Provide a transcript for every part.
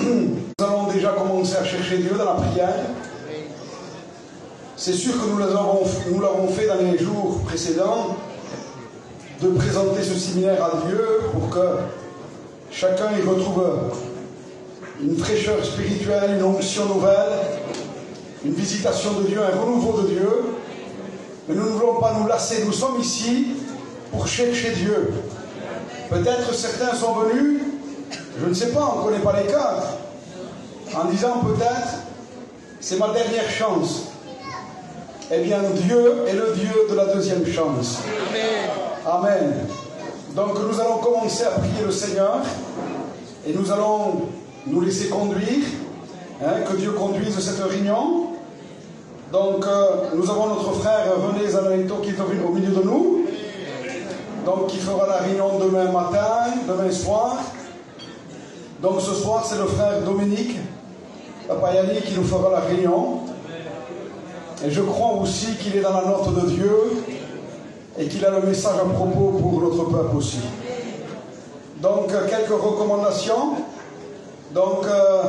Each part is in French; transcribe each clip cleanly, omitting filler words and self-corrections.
Nous allons déjà commencer à chercher Dieu dans la prière. C'est sûr que nous l'avons fait dans les jours précédents, de présenter ce séminaire à Dieu pour que chacun y retrouve une fraîcheur spirituelle, une onction nouvelle, une visitation de Dieu, un renouveau de Dieu. Mais nous ne voulons pas nous lasser, nous sommes ici pour chercher Dieu. Peut-être certains sont venus, je ne sais pas, on ne connaît pas les cadres, en disant peut-être, c'est ma dernière chance. Eh bien, Dieu est le Dieu de la deuxième chance. Amen. Amen. Donc nous allons commencer à prier le Seigneur et nous allons nous laisser conduire, que Dieu conduise cette réunion. Donc nous avons notre frère René Zanaito qui est au milieu de nous, donc qui fera la réunion demain matin, demain soir. Donc ce soir c'est le frère Dominique Papayani qui nous fera la réunion. Et je crois aussi qu'il est dans la note de Dieu et qu'il a le message à propos pour notre peuple aussi. Donc quelques recommandations. Donc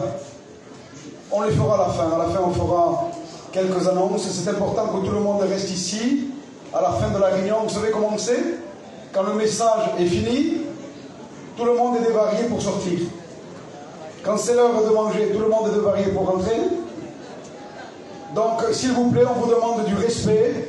on les fera à la fin. À la fin on fera quelques annonces. C'est important que tout le monde reste ici à la fin de la réunion. Vous savez comment c'est? Quand le message est fini, tout le monde est dévarié pour sortir. Quand c'est l'heure de manger, tout le monde est dévarié pour rentrer. Donc, s'il vous plaît, on vous demande du respect.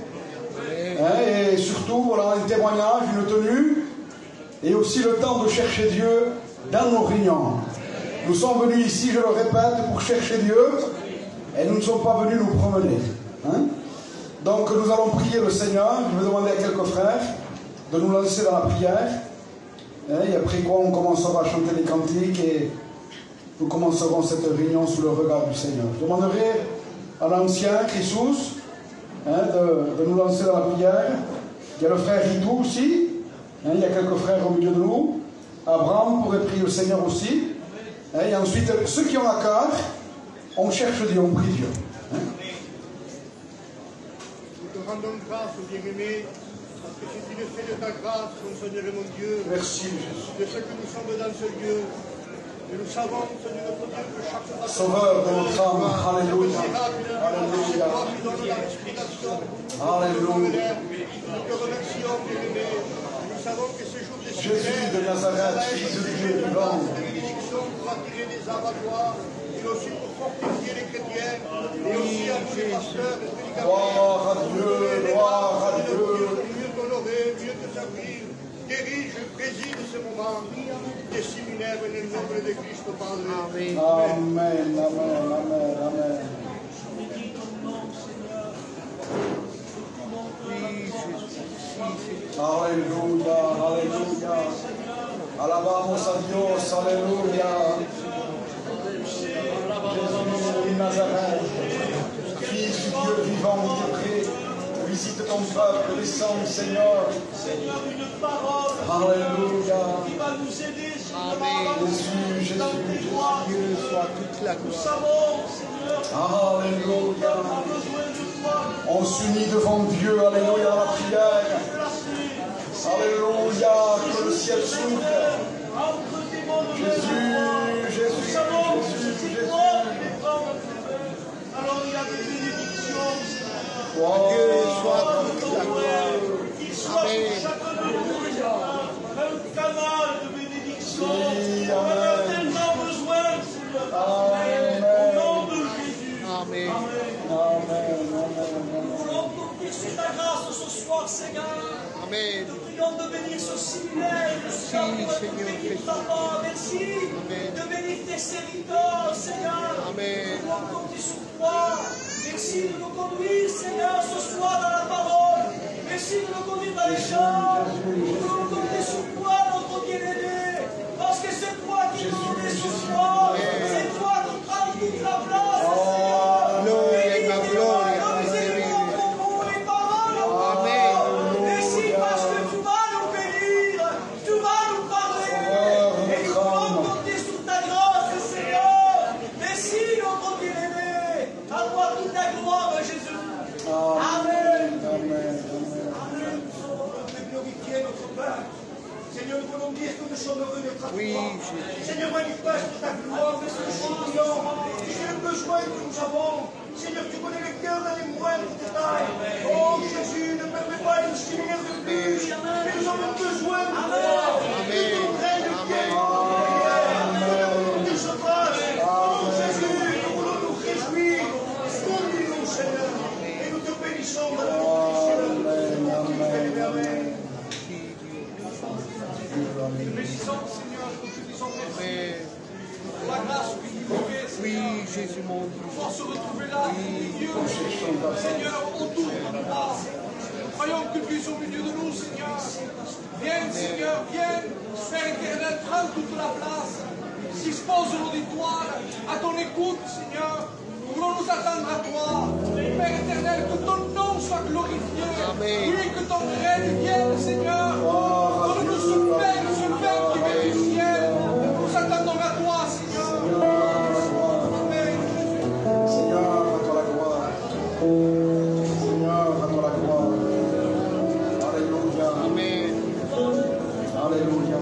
Et surtout, voilà, un témoignage, une tenue. Et aussi le temps de chercher Dieu dans nos réunions. Nous sommes venus ici, je le répète, pour chercher Dieu. Et nous ne sommes pas venus nous promener. Donc, nous allons prier le Seigneur. Je vais demander à quelques frères de nous lancer dans la prière. Et après quoi, on commencera à chanter les cantiques. Et nous commencerons cette réunion sous le regard du Seigneur. Je demanderai à l'ancien Christus de nous lancer dans la prière. Il y a le frère Ritou aussi. Il y a quelques frères au milieu de nous. Abraham pourrait prier le Seigneur aussi. Et ensuite, ceux qui ont la carte, on cherche Dieu, on prie Dieu. Nous te rendons grâce, bien-aimé, parce que c'est une fait de ta grâce, mon Seigneur et mon Dieu. Merci, Jésus. De ce que nous sommes dans ce lieu. Et nous savons, Seigneur notre Dieu, que chaque fois Sauveur de notre âme, alléluia. Alléluia. Alléluia. Nous te remercions, bien-aimé. Nous savons que ce jour de Jésus de Nazareth, fils de Dieu vivant. bénédiction pour attirer des âmes à toi, et aussi pour fortifier les chrétiens, et aussi à tous les pasteurs et prédicateurs. Gloire à Dieu, gloire à Dieu. Mieux t'honorer, mieux te servir. Dirige, préside ce moment des séminaires et le nom de Christ, Padre. Amen. Amen, amen, amen, amen. Alléluia, alléluia. Alabamos a Dios, alléluia. Jésus de Nazareth, Fils du Dieu vivant, Dieu près, visite ton peuple, descends, Seigneur. Seigneur, une parole Alléluia. qui va nous aider, Amen. Jésus, dans tes gloires. Dieu soit toute la Nous gloire. savons, Seigneur, Alléluia. qu'on a besoin de toi. On s'unit devant Dieu, alléluia, dans la prière. Alléluia, que le ciel s'ouvre. Entre tes mains de Jésus, Jésus, nous savons que Jésus, c'est Jésus. toi qui les prends dans tes mains. Alors il y a des bénédictions, Seigneur. Oh, Dieu soit toute la gloire. Qu'il soit Amen. pour chacun de nous, Seigneur, un canal de bénédiction. Oui, On en a amen. tellement besoin, Seigneur. Amen. Au nom de Jésus. Amen. Amen, amen, Nous voulons compter sur ta grâce ce soir, Seigneur. Amen. Nous prions de bénir ce séminaire. Merci, Seigneur Jésus. Papa, merci Amen. de bénir tes serviteurs, Seigneur. Amen. Nous voulons compter sur toi. Merci de nous conduire, Seigneur, ce soir dans la parole. Merci de nous conduire dans les chants. Nous voulons compter sur toi, notre bien-aimé. Parce que c'est toi qui nous es ce soir. C'est toi qui prends toute la place, Seigneur. Gloria, ma gloria. Merci parce que tu vas nous bénir, tu vas nous parler, et nous voulons compter sur ta grâce, Seigneur. Merci notre bien-aimé, à toi toute la gloire, Jésus. Amen. amen, amen. Amen. Nous sommes glorifiés, notre savons, Seigneur, tu connais les cœurs dans les moindres détails. Oh Jésus, ne permets pas une séminaire de plus, mais nous avons besoin de toi, de ton règne vienne, de tes sauvages. Oh Jésus, nous voulons nous réjouir, conduis-nous Seigneur, et nous te bénissons dans le nom de Jésus. Amen. Nous bénissons, Seigneur, nous te disons merci. Pour la grâce que tu nous fais, Seigneur. Oui, Jésus mon Dieu. Pour se retrouver là, Dieu, Seigneur, autour de toi. Croyons que tu es au milieu de nous, Seigneur. Viens, Seigneur, viens, Père éternel, prends toute la place. Dispose l'auditoire à ton écoute, Seigneur. Nous voulons nous attendre à toi. Père éternel, que ton nom soit glorifié. Amen. Oui, que ton règne vienne, Seigneur. Donne-nous ce pain qui vient du ciel. Nous attendons à toi, Seigneur. Amen. Seigneur, à toi la gloire. Seigneur, à toi la gloire. Alléluia. Amen. Alléluia.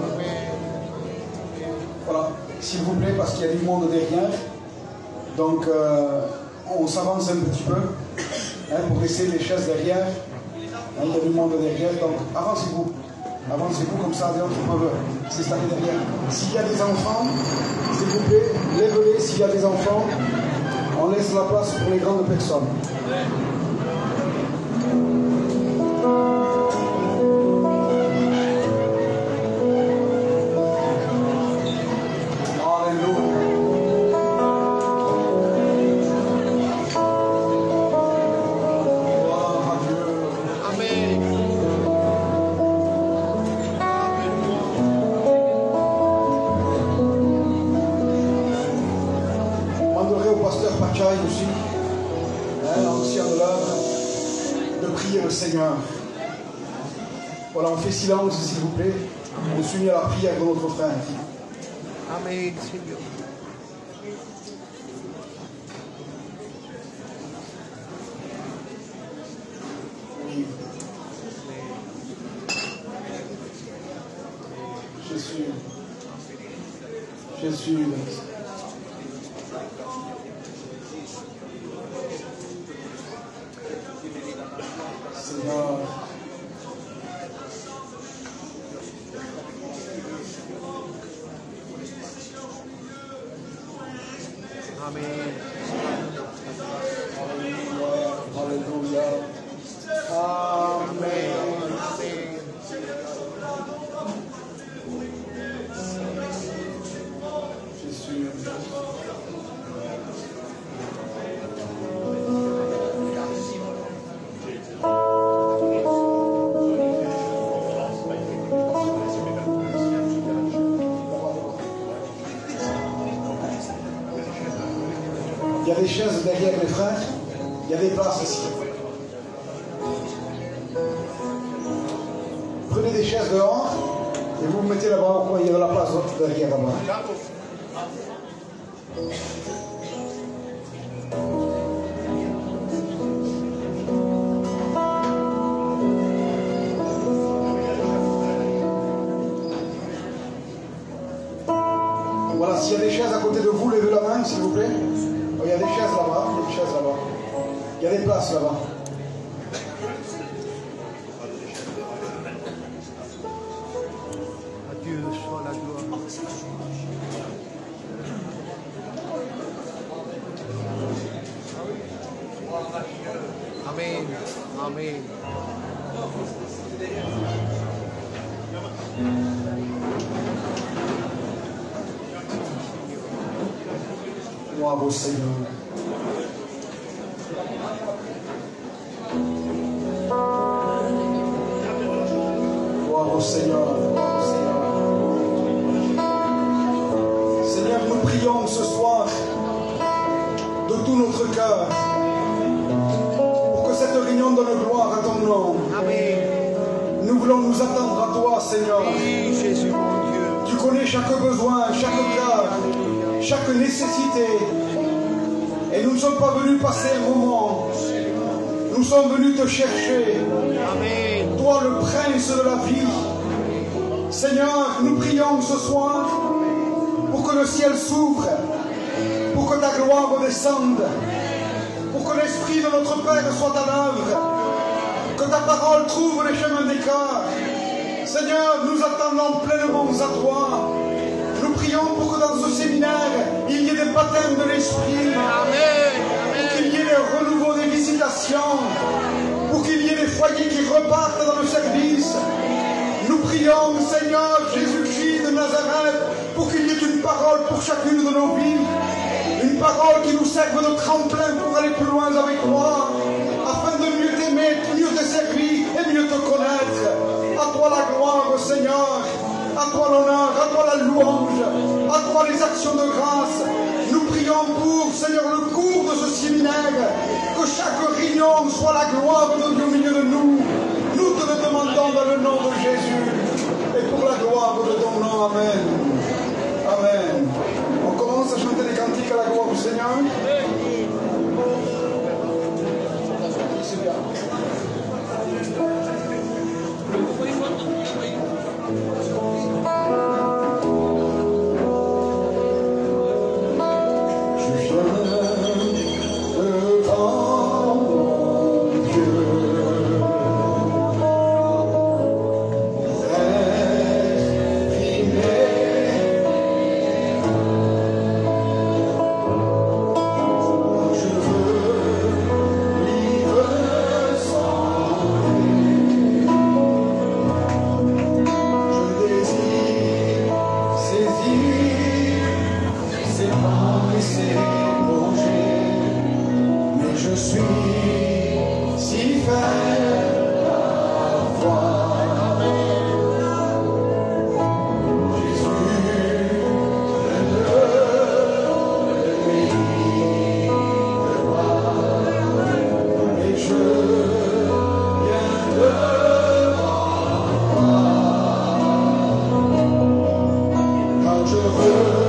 Voilà, s'il vous plaît, parce qu'il y a du monde derrière. Donc, on s'avance un petit peu pour laisser les chaises derrière. Il y a du monde derrière, donc avancez-vous. Avancez-vous comme ça, les autres peuvent s'installer derrière. S'il y a des enfants, s'il vous plaît, lève-les. S'il y a des enfants, on laisse la place pour les grandes personnes. Aussi, l'ancien de l'œuvre, de prier le Seigneur. Voilà, on fait silence, s'il vous plaît. On s'unit à la prière de notre frère. Amen, Seigneur. Oui. Jésus. Seigneur. Amen. Alléluia. Amen. Jésus. Il y a des chaises derrière les frères, il y a des places ici. Prenez des chaises dehors et vous vous mettez là-bas au coin, il y a de la place derrière là-bas. Voilà, s'il y a des chaises à côté de vous, levez la main s'il vous plaît. Il y a des chaises là-bas, il y a des chaises là-bas. Il y a des places là-bas. À Dieu soit la gloire. Amen. Amen. Gloire au Seigneur. Gloire au Seigneur. Seigneur, nous prions ce soir de tout notre cœur pour que cette réunion donne gloire à ton nom. Amen. Nous voulons nous attendre à toi, Seigneur. Oui, Jésus mon Dieu. Tu connais chaque besoin, chaque cœur, chaque nécessité. Et nous ne sommes pas venus passer un moment. Nous sommes venus te chercher. Amen. Toi, le prince de la vie. Seigneur, nous prions ce soir pour que le ciel s'ouvre, pour que ta gloire descende pour que l'Esprit de notre Père soit à l'œuvre, que ta parole trouve les chemins des cœurs. Seigneur, nous attendons pleinement à toi. Nous prions pour que dans ce séminaire, il y ait des baptêmes de l'Esprit, pour qu'il y ait des renouveaux, des visitations, pour qu'il y ait des foyers qui repartent dans le service. Nous prions, Seigneur Jésus-Christ de Nazareth, pour qu'il y ait une parole pour chacune de nos vies, une parole qui nous serve de tremplin pour aller plus loin avec toi, afin de mieux t'aimer, mieux te servir et mieux te connaître. À toi la gloire, Seigneur, à toi l'honneur, à toi la louange, à toi les actions de grâce. Nous prions pour, Seigneur, le cours de ce séminaire, que chaque réunion soit la gloire de Dieu au milieu de nous. Nous te le demandons dans le nom de Jésus et pour la gloire de ton nom. Amen. Amen. On commence à chanter les cantiques à la gloire du Seigneur. C'est bien.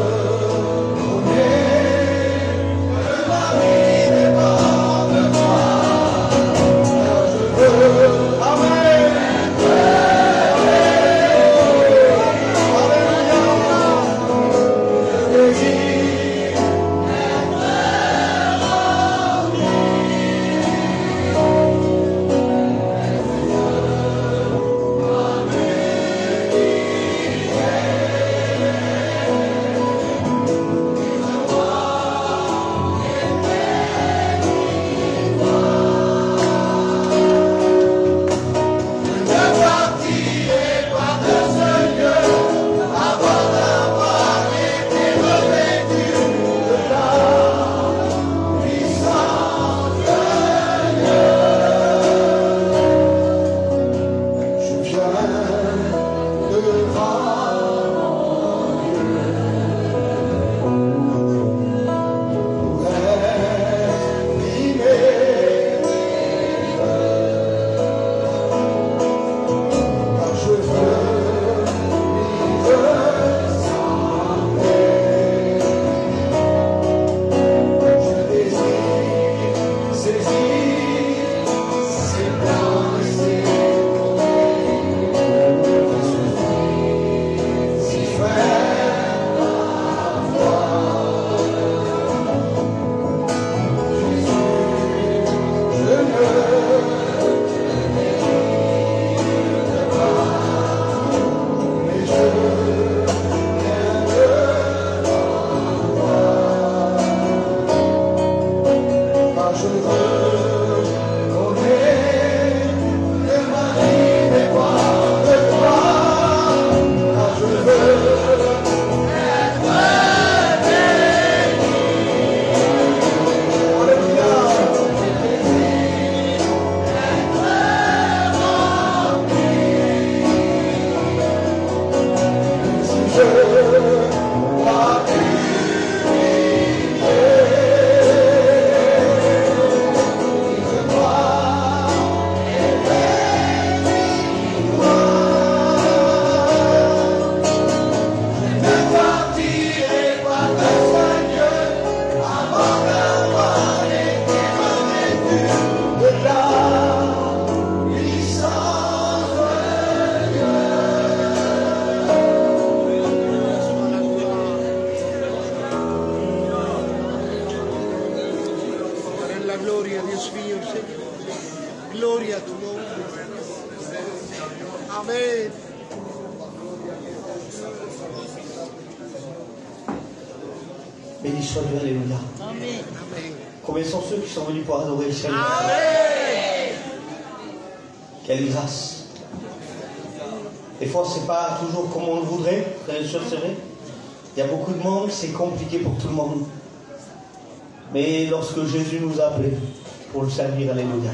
Thank you. Gloria a Dios mío, Señor. Gloria a tu nombre. Amén. Béni soit Dieu, alléluia. Amén. Combien sont ceux qui sont venus pour adorer le Seigneur? Amén. Quelle grâce. Des fois, c'est pas toujours comme on le voudrait, frères et sœurs, c'est vrai. Il y a beaucoup de monde, c'est compliqué pour tout le monde. Mais lorsque Jésus nous a appelés pour le servir, alléluia.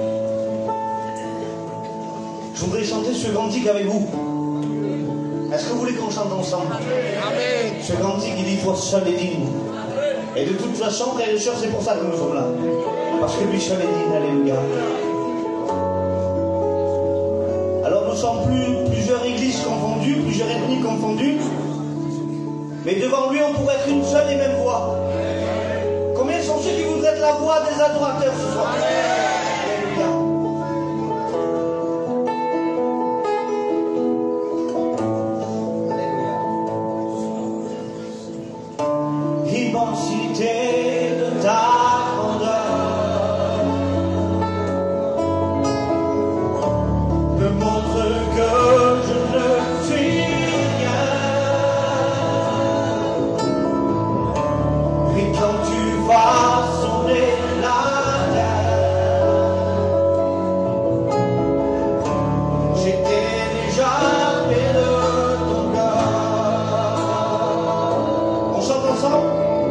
Je voudrais chanter ce cantique avec vous. Est-ce que vous voulez qu'on chante ensemble? Amen. Ce cantique, il dit toi seul est digne. Et de toute façon, frères et sœurs, c'est pour ça que nous sommes là. Parce que lui seul est digne, alléluia. Alors nous sommes plusieurs églises confondues, plusieurs ethnies confondues. Mais devant lui, on pourrait être une seule et même voix. Combien sont ceux qui voudraient être la voix des adorateurs ce soir? Alléluia. Immensité de ta grandeur me montre que je ne suis rien. Et quand tu vas sonner la terre, j'étais déjà près de ton cœur. On chante ensemble?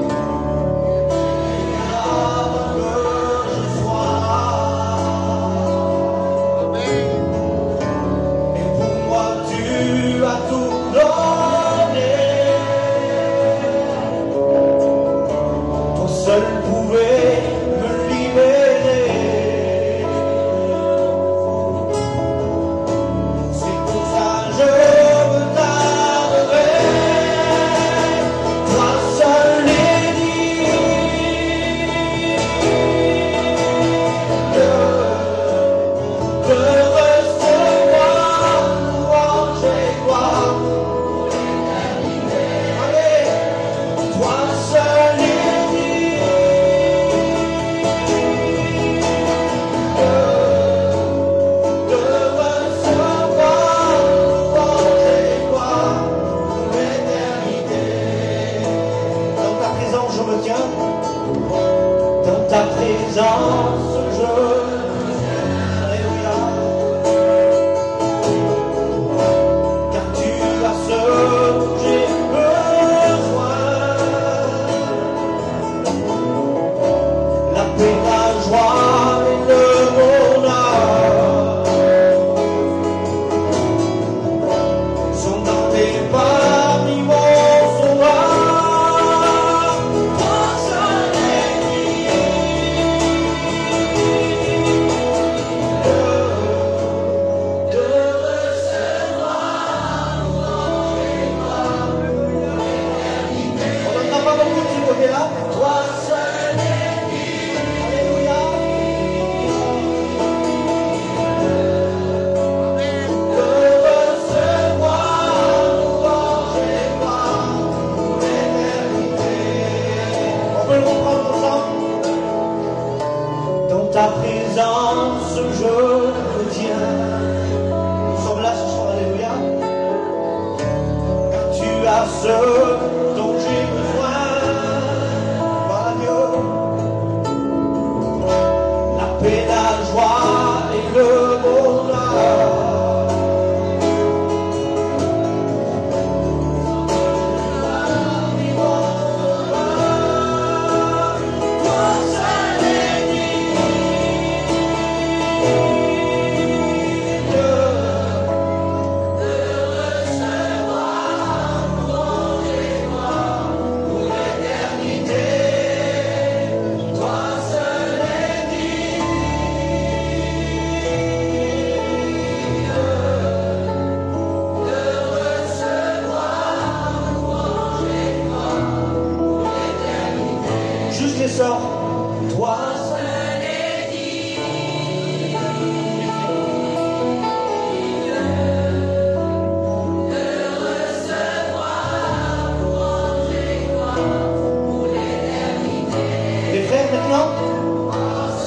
Seul pouvait me libérer. C'est pour ça que je veux t'adorer. Toi seul est digne de recevoir louange et gloire pour l'éternité. Allez, toi seul est dans ta présence, je alléluia, car tu as ce dont j'ai besoin, la paix, la joie et le bonheur sont dans tes pas, mon sauveur. Ta présence, je me tiens. Nous sommes là ce soir, alléluia. Car tu as ce dont j'ai besoin. Voilà Dieu. La paix, la joie et le bonheur. Toi seul est digne de recevoir louange et gloire pour l'éternité. Les frères maintenant,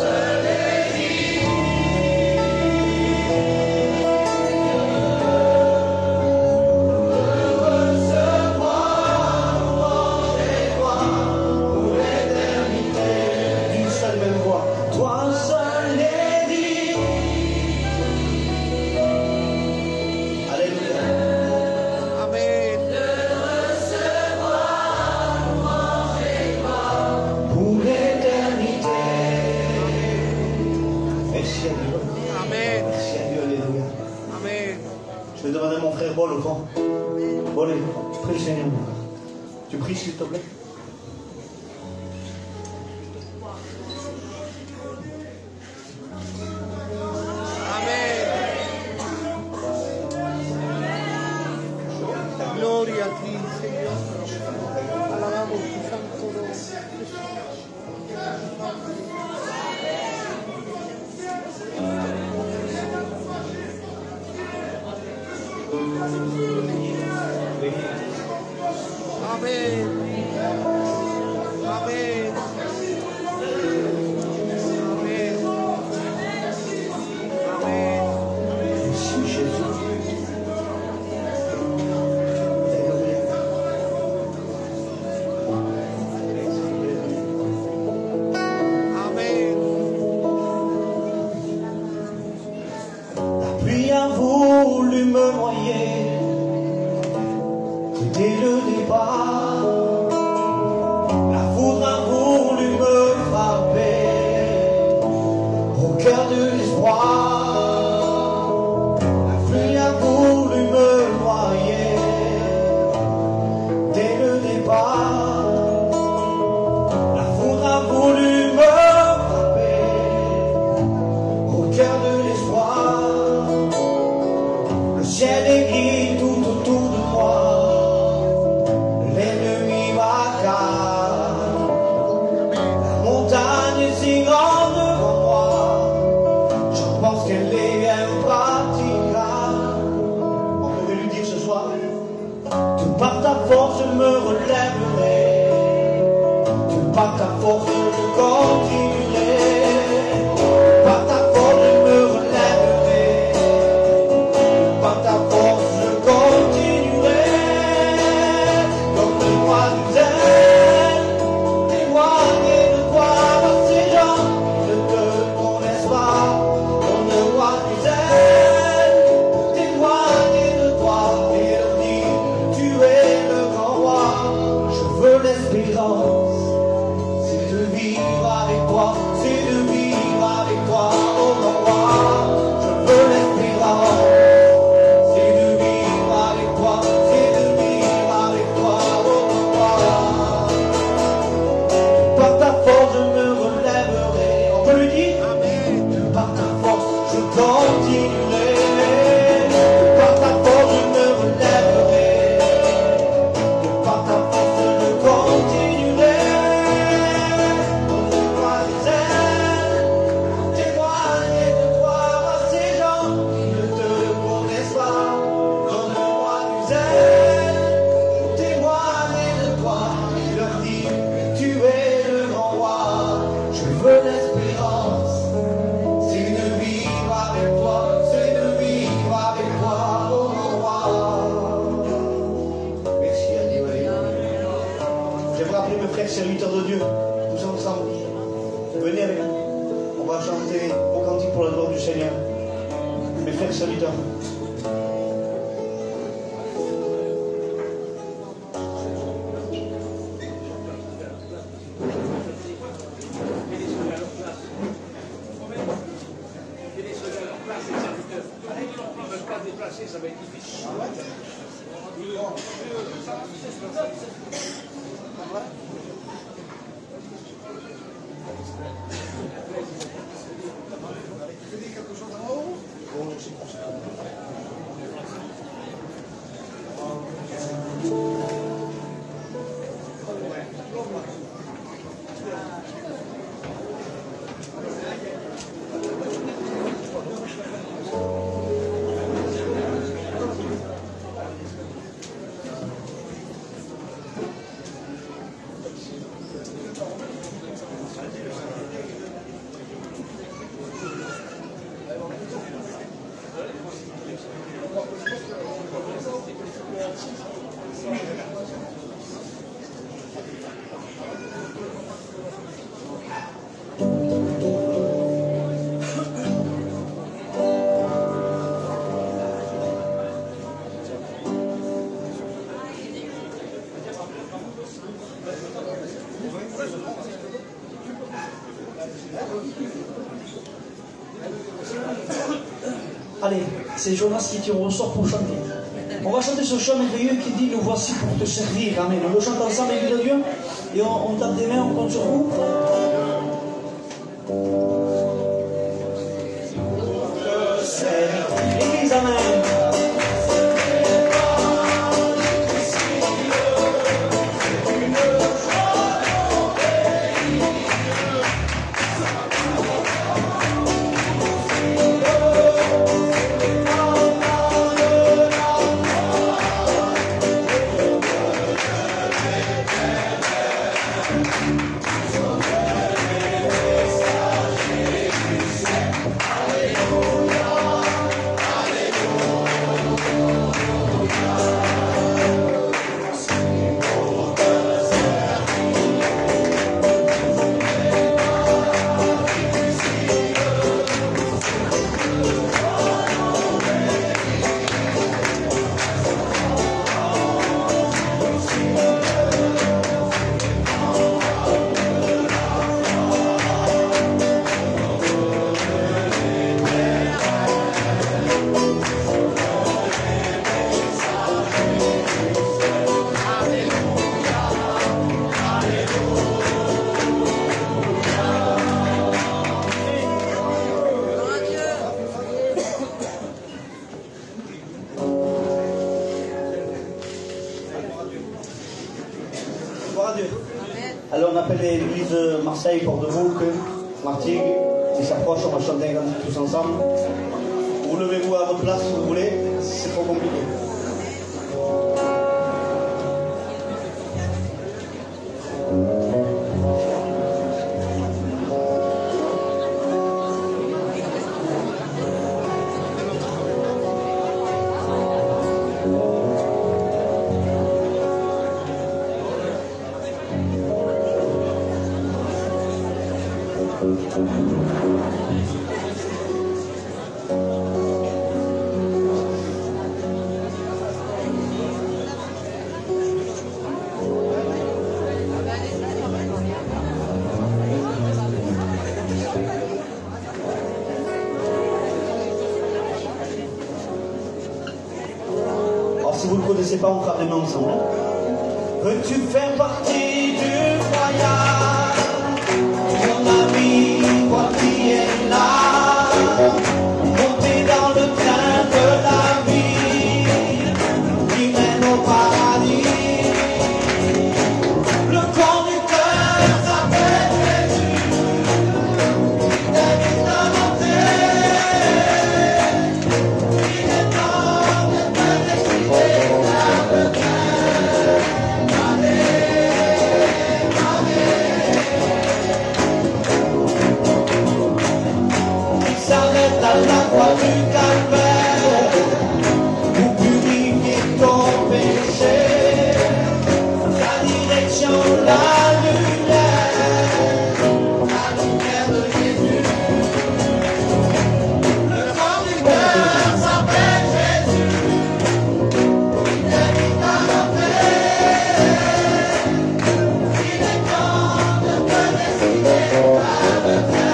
Bol au fond. Bon, allez, prie le Seigneur. Tu pries s'il te plaît. Gloria a ti, Señor. Alabamos tu santo nombre. Amén. Amén. Amén. Amén. Merci Jésus. Amén. La pluie a voulu me noyer dès le départ. La foudre a voulu me frapper au cœur de l'espoir. La pluie a voulu me noyer dès le départ. La foudre a voulu me frapper au cœur de l'espoir. Le ciel est gris tout autour de moi. L'ennemi m'accable. La montagne est si grande devant moi. Je pense qu'elle est impraticable. On peut lui dire ce soir, de par ta force je me relèverai. De par ta force je continuerai. Par ta force je me relèverai. Par ta force je continuerai. Comme le roi du zèle, témoigner de toi par ces gens qui ne te connaissent pas. Comme le roi du zèle, témoigner de toi et leur dire, tu es le grand roi. Je veux l'espérance, c'est de vivre avec toi, c'est de vivre avec toi, oh grand roi. Je veux l'espérance. C'est de vivre avec toi, c'est de vivre avec toi, oh roi. Par ta force je me relèverai. On peut lui dire, Amén. par ta force je continuerai. Par ta force je me relèverai. Par ta force je continuerai. Comme le roi des ailes, témoigner de toi à ces gens qui ne te connaissent pas. Comme le roi du zèle, témoigner de toi et leur dire, tu es le grand roi. Je veux l'espérance, c'est de vivre avec toi, c'est de vivre avec toi, oh mon roi. Merci à Dieu. J'aimerais appeler mes frères serviteurs de Dieu, tous ensemble. Venez avec nous. On va chanter au cantique pour la gloire du Seigneur. Mes frères serviteurs. Ça va être difficile. Allez, c'est Jonas qui tire au sort pour chanter. On va chanter ce chant merveilleux qui dit nous voici pour te servir. Amen. On le chante ensemble, Église de Dieu. Et on tape des mains, on compte sur vous. Église, amen. Alors on appelle l'église Marseille, Port-de-Bouc, Martigues, qui s'approche, on va chanter un cantique tous ensemble. Vous levez-vous à votre place si vous voulez, c'est trop compliqué. Si vous ne le connaissez pas, on fera des mains ensemble. Veux-tu faire partie du voyage? Mon ami, toi qui es là, monter dans le train de la vie qui mène au paradis. Le conducteur s'appelle Jésus, il t'invite à monter. Il est temps de te décider vers le train. Il s'arrête à la croix du calvaire pour purifier ton péché. La direction, la lumière de Jésus. Le conducteur s'appelle Jésus, il t'invite à monter. Il est temps de te décider par le train.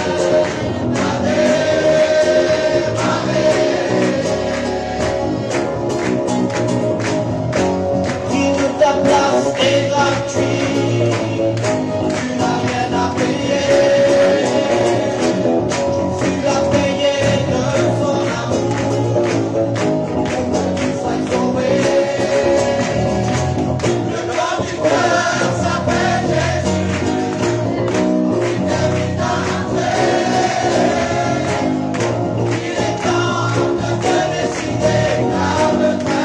Ta place est gratuite, tu n'as rien à payer, tu l'as payé de son amour, pour que tu sois sauvé. Le conducteur s'appelle Jésus, il t'invite à entrer. Il est temps de te décider car le train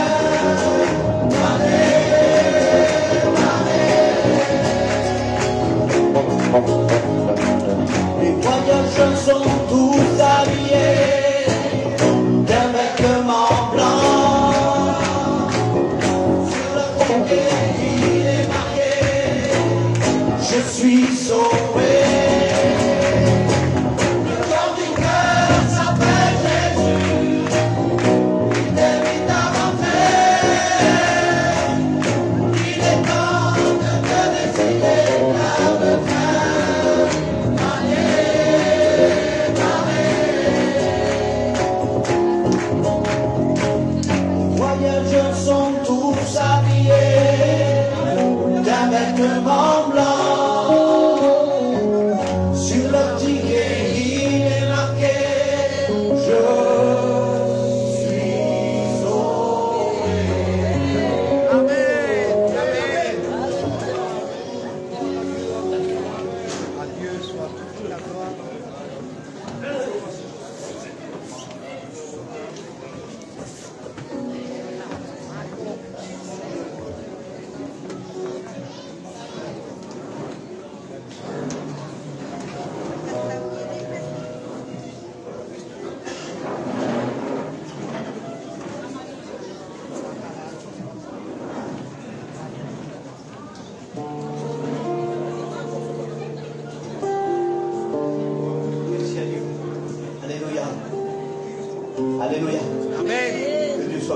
les voyageurs sont tous habillés d'un vêtement blanc. Sur le coquet, il est marqué je suis sauvé. Le conducteur s'appelle Jésus, il t'invite à rentrer. Il est temps de te décider car le train. Voyageurs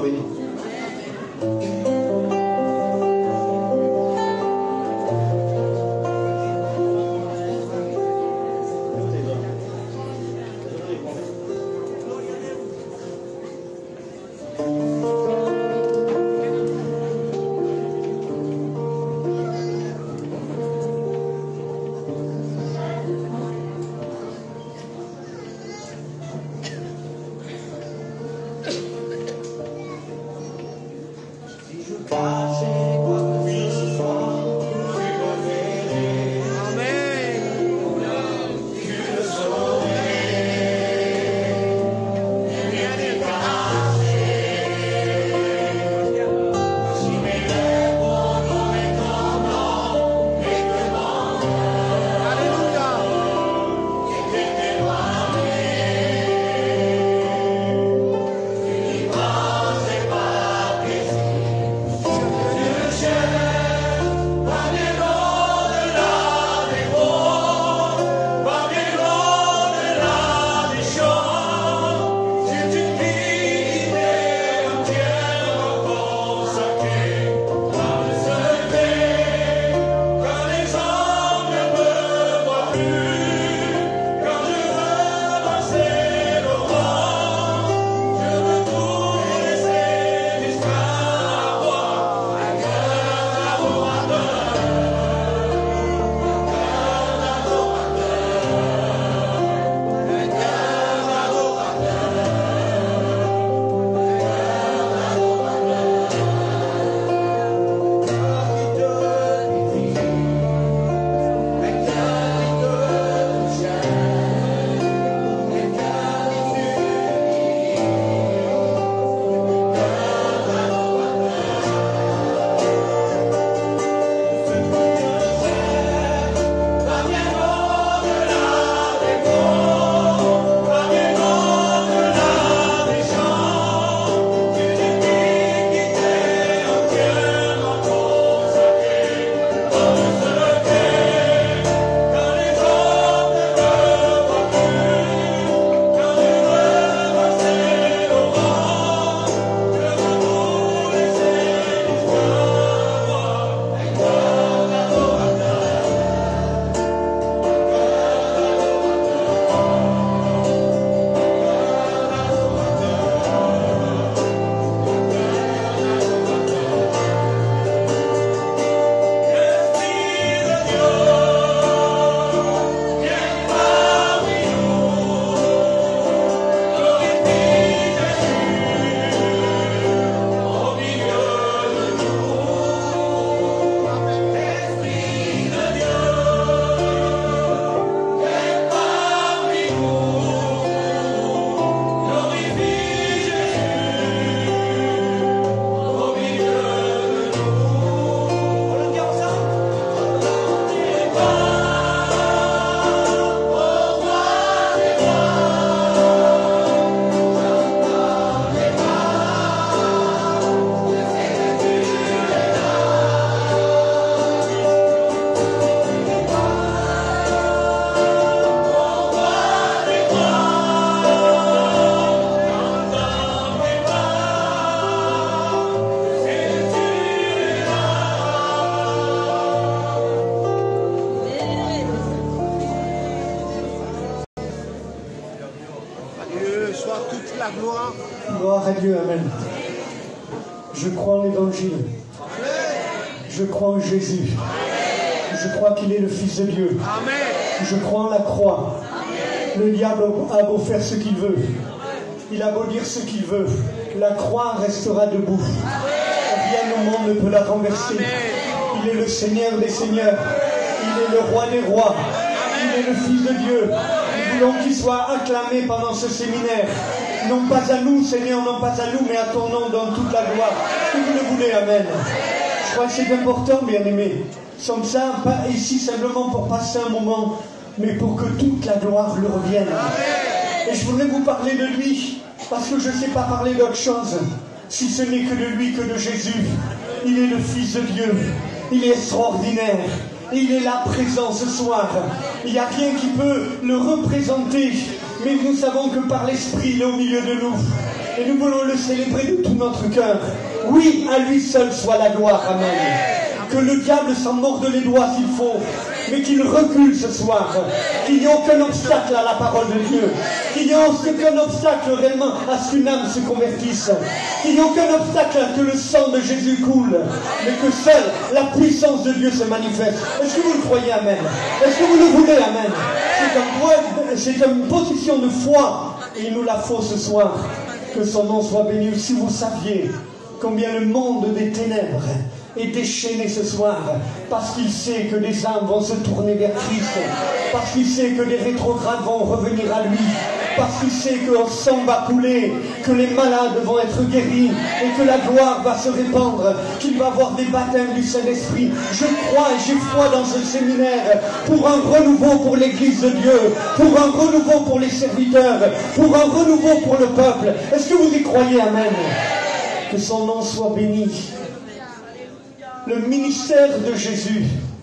béni. Gloire à Dieu, amen. Je crois en l'évangile. Je crois en Jésus. Je crois qu'il est le Fils de Dieu. Je crois en la croix. Le diable a beau faire ce qu'il veut. Il a beau dire ce qu'il veut. La croix restera debout. Rien au monde ne peut la renverser. Il est le Seigneur des Seigneurs. Il est le Roi des Rois. Il est le Fils de Dieu. Nous voulons qu'il soit acclamé pendant ce séminaire. Non pas à nous, Seigneur, non pas à nous, mais à ton nom dans toute la gloire. Si vous le voulez, amen. Je crois que c'est important, bien-aimés. Nous sommes ça, pas ici simplement pour passer un moment, mais pour que toute la gloire lui revienne. Et je voudrais vous parler de lui, parce que je ne sais pas parler d'autre chose, si ce n'est que de lui, que de Jésus. Il est le Fils de Dieu. Il est extraordinaire. Il est là présent ce soir. Il n'y a rien qui peut le représenter. Mais nous savons que par l'Esprit, il est au milieu de nous. Et nous voulons le célébrer de tout notre cœur. Oui, à lui seul soit la gloire. Amen. Que le diable s'en morde les doigts s'il faut, mais qu'il recule ce soir. Qu'il n'y ait aucun obstacle à la parole de Dieu. Qu'il n'y ait aucun obstacle réellement à ce qu'une âme se convertisse. Qu'il n'y ait aucun obstacle à ce que le sang de Jésus coule. Mais que seule la puissance de Dieu se manifeste. Est-ce que vous le croyez? Amen. Est-ce que vous le voulez? Amen. C'est une position de foi. Et il nous la faut ce soir. Que son nom soit béni. Si vous saviez combien le monde des ténèbres est déchaîné ce soir, parce qu'il sait que des âmes vont se tourner vers Christ, parce qu'il sait que les rétrogrades vont revenir à lui, parce qu'il sait que le sang va couler, que les malades vont être guéris, et que la gloire va se répandre, qu'il va avoir des baptêmes du Saint-Esprit. Je crois et j'ai foi dans ce séminaire, pour un renouveau pour l'Église de Dieu, pour un renouveau pour les serviteurs, pour un renouveau pour le peuple. Est-ce que vous y croyez? Amen. Que son nom soit béni. Le ministère de Jésus,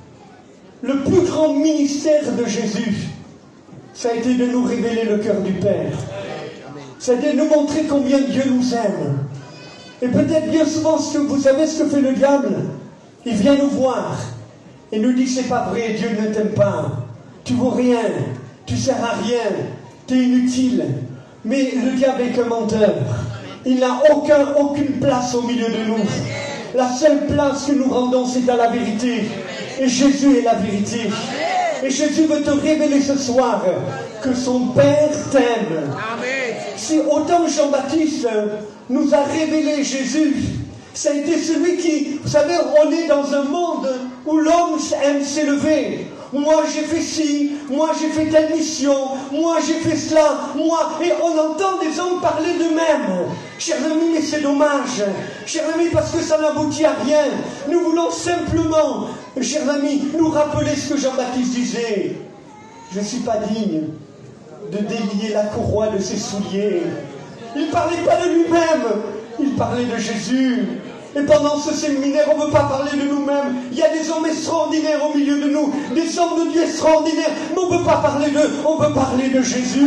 le plus grand ministère de Jésus, ça a été de nous révéler le cœur du Père. Ça a été de nous montrer combien Dieu nous aime. Et peut-être bien souvent, vous savez ce que fait le diable? Il vient nous voir et nous dit: c'est pas vrai, Dieu ne t'aime pas, tu vaux rien, tu sers à rien, tu es inutile. Mais le diable est qu'un menteur. Il n'a aucune place au milieu de nous. La seule place que nous rendons, c'est à la vérité. Et Jésus est la vérité. Et Jésus veut te révéler ce soir que son Père t'aime. Si autant Jean-Baptiste nous a révélé Jésus, ça a été celui qui, vous savez, on est dans un monde où l'homme aime s'élever. Moi j'ai fait ci, moi j'ai fait telle mission, moi j'ai fait cela, moi... Et on entend des hommes parler d'eux-mêmes. Chers amis, mais c'est dommage. Chers amis, parce que ça n'aboutit à rien. Nous voulons simplement, chers amis, nous rappeler ce que Jean-Baptiste disait. Je ne suis pas digne de délier la courroie de ses souliers. Il ne parlait pas de lui-même, il parlait de Jésus. Et pendant ce séminaire, on ne veut pas parler de nous-mêmes. Il y a des hommes extraordinaires au milieu de nous, des hommes de Dieu extraordinaires, mais on ne veut pas parler d'eux, on veut parler de Jésus.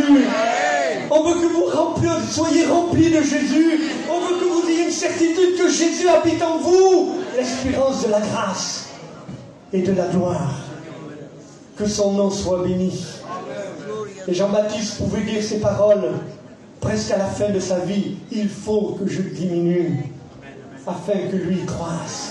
On veut que vous soyez remplis de Jésus. On veut que vous ayez une certitude que Jésus habite en vous, l'espérance de la grâce et de la gloire. Que son nom soit béni. Et Jean-Baptiste pouvait dire ces paroles presque à la fin de sa vie: il faut que je diminue afin que lui croisse.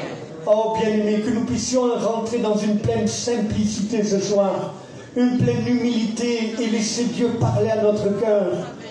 Oh bien-aimé, que nous puissions rentrer dans une pleine simplicité ce soir, une pleine humilité, et laisser Dieu parler à notre cœur.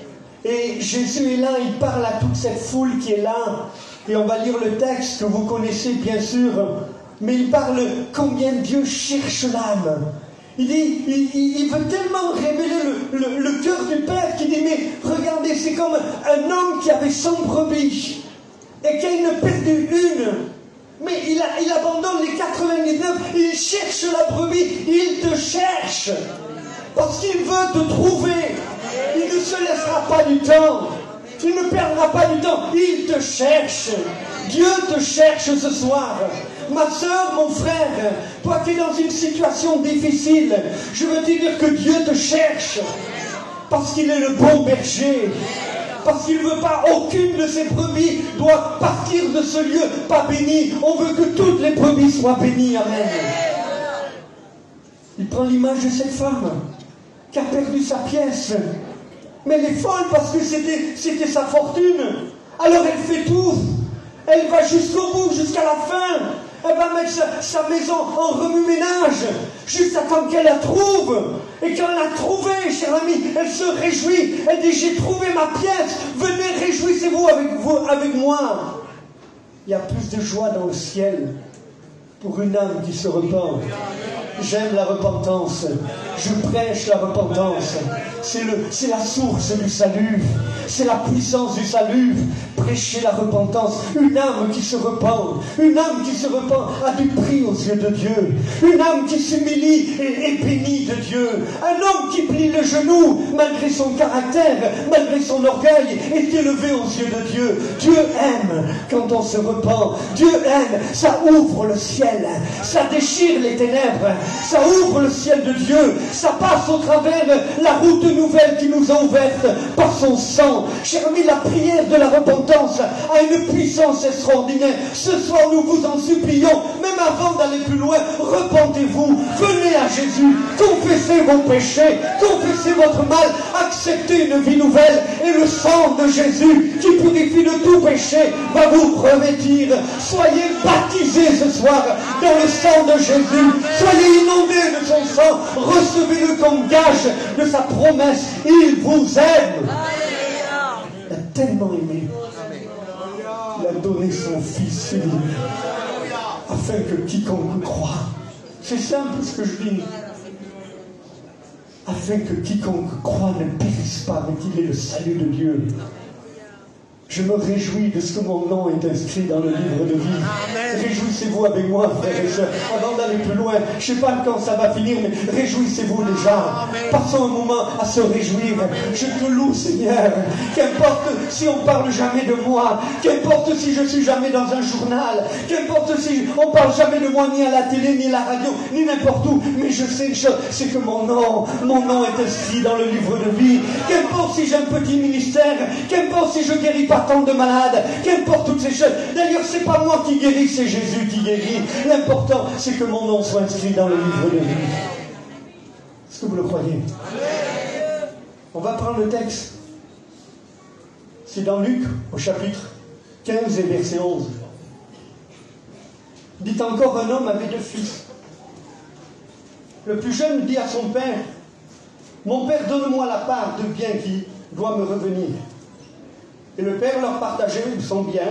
Et Jésus est là, il parle à toute cette foule qui est là, et on va lire le texte que vous connaissez bien sûr, mais il parle combien Dieu cherche l'âme. Il dit, il veut tellement révéler le cœur du Père qu'il dit: mais regardez, c'est comme un homme qui avait 100 brebis et qui en a perdu une, mais il abandonne les 99, il cherche la brebis, il te cherche, parce qu'il veut te trouver. Il ne se laissera pas du temps, il ne perdra pas du temps, il te cherche. Dieu te cherche ce soir. Ma soeur, mon frère, toi qui es dans une situation difficile, je veux te dire que Dieu te cherche, parce qu'il est le bon berger. Parce qu'il ne veut pas, aucune de ses brebis doit partir de ce lieu pas bénie. On veut que toutes les brebis soient bénies. Amen. Il prend l'image de cette femme qui a perdu sa pièce. Mais elle est folle parce que c'était sa fortune. Alors elle fait tout. Elle va jusqu'au bout, jusqu'à la fin. Elle va mettre sa maison en remue-ménage jusqu'à temps qu'elle la trouve. Et quand elle l'a trouvée, cher ami, elle se réjouit. Elle dit: j'ai trouvé ma pièce. Venez, réjouissez-vous avec moi. Il y a plus de joie dans le ciel pour une âme qui se repent. J'aime la repentance. Je prêche la repentance. C'est la source du salut. C'est la puissance du salut. prêcher la repentance. Une âme qui se repent, une âme qui se repent a du prix aux yeux de Dieu. Une âme qui s'humilie est bénie de Dieu. Un homme qui plie le genou, malgré son caractère, malgré son orgueil, est élevé aux yeux de Dieu. Dieu aime quand on se repent. Dieu aime, ça ouvre le ciel, ça déchire les ténèbres, ça ouvre le ciel de Dieu, ça passe au travers la route nouvelle qui nous a ouverte par son sang. Cher ami, la prière de la repentance a une puissance extraordinaire. Ce soir, nous vous en supplions, même avant d'aller plus loin, repentez-vous, venez à Jésus, confessez vos péchés, confessez votre mal, acceptez une vie nouvelle, et le sang de Jésus, qui purifie de tout péché, va vous revêtir. Soyez baptisés ce soir dans le sang de Jésus, soyez inondés de son sang, recevez-le comme gage de sa promesse. Il vous aime. Il a tellement aimé, il a donné son Fils unique, afin que quiconque croit, c'est simple ce que je dis, afin que quiconque croit ne périsse pas, mais qu'il ait le salut de Dieu. Je me réjouis de ce que mon nom est inscrit dans le livre de vie. Réjouissez-vous avec moi, frères et sœurs. Avant d'aller plus loin, je ne sais pas quand ça va finir, mais réjouissez-vous déjà. Passons un moment à se réjouir. Je te loue, Seigneur. Qu'importe si on ne parle jamais de moi, qu'importe si je ne suis jamais dans un journal, qu'importe si on ne parle jamais de moi ni à la télé, ni à la radio, ni n'importe où, mais je sais une chose, c'est que mon nom est inscrit dans le livre de vie. Qu'importe si j'ai un petit ministère, qu'importe si je guéris pas tant de malades, qu'importe toutes ces choses. D'ailleurs, c'est pas moi qui guéris, c'est Jésus qui guérit. L'important, c'est que mon nom soit inscrit dans le livre de vie. Est-ce que vous le croyez? On va prendre le texte. C'est dans Luc, au chapitre 15 et verset 11. Dit encore, un homme avait 2 fils. Le plus jeune dit à son père, « Mon père, donne-moi la part de bien qui doit me revenir. » Et le père leur partageait son bien.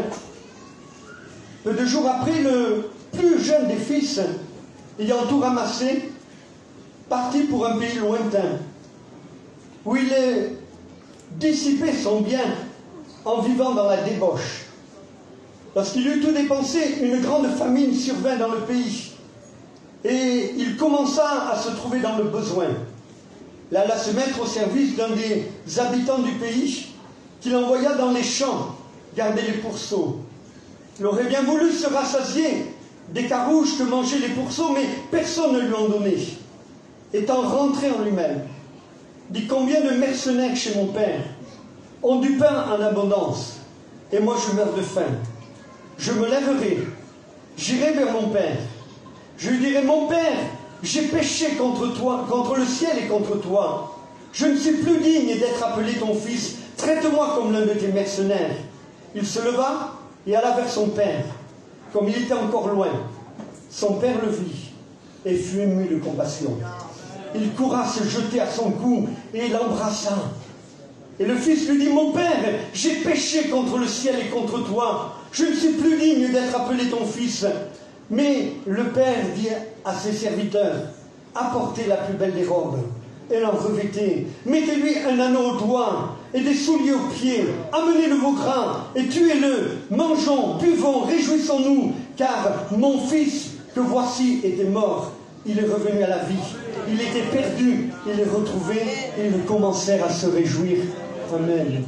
Peu de jours après, le plus jeune des fils, ayant tout ramassé, partit pour un pays lointain, où il est dissipé son bien en vivant dans la débauche. Lorsqu'il eut tout dépensé, une grande famine survint dans le pays, et il commença à se trouver dans le besoin. Il alla se mettre au service d'un des habitants du pays, qu'il envoya dans les champs garder les pourceaux. Il aurait bien voulu se rassasier des carouges que mangeaient les pourceaux, mais personne ne lui en donnait. Étant rentré en lui-même, dit, combien de mercenaires chez mon père ont du pain en abondance, et moi je meurs de faim. Je me lèverai, j'irai vers mon père. Je lui dirai, mon père, j'ai péché contre toi, contre le ciel et contre toi. Je ne suis plus digne d'être appelé ton fils. Traite-moi comme l'un de tes mercenaires. Il se leva et alla vers son père. Comme il était encore loin, son père le vit et fut ému de compassion. Il courra se jeter à son cou et l'embrassa. Et le fils lui dit, mon père, j'ai péché contre le ciel et contre toi. Je ne suis plus digne d'être appelé ton fils. Mais le père dit à ses serviteurs, apportez la plus belle des robes et l'en revêtez. Mettez-lui un anneau au doigt et des souliers aux pieds. Amenez-le veau gras et tuez-le. Mangeons, buvons, réjouissons-nous, car mon fils que voici était mort. Il est revenu à la vie. Il était perdu, il est retrouvé et ils commencèrent à se réjouir. Amen.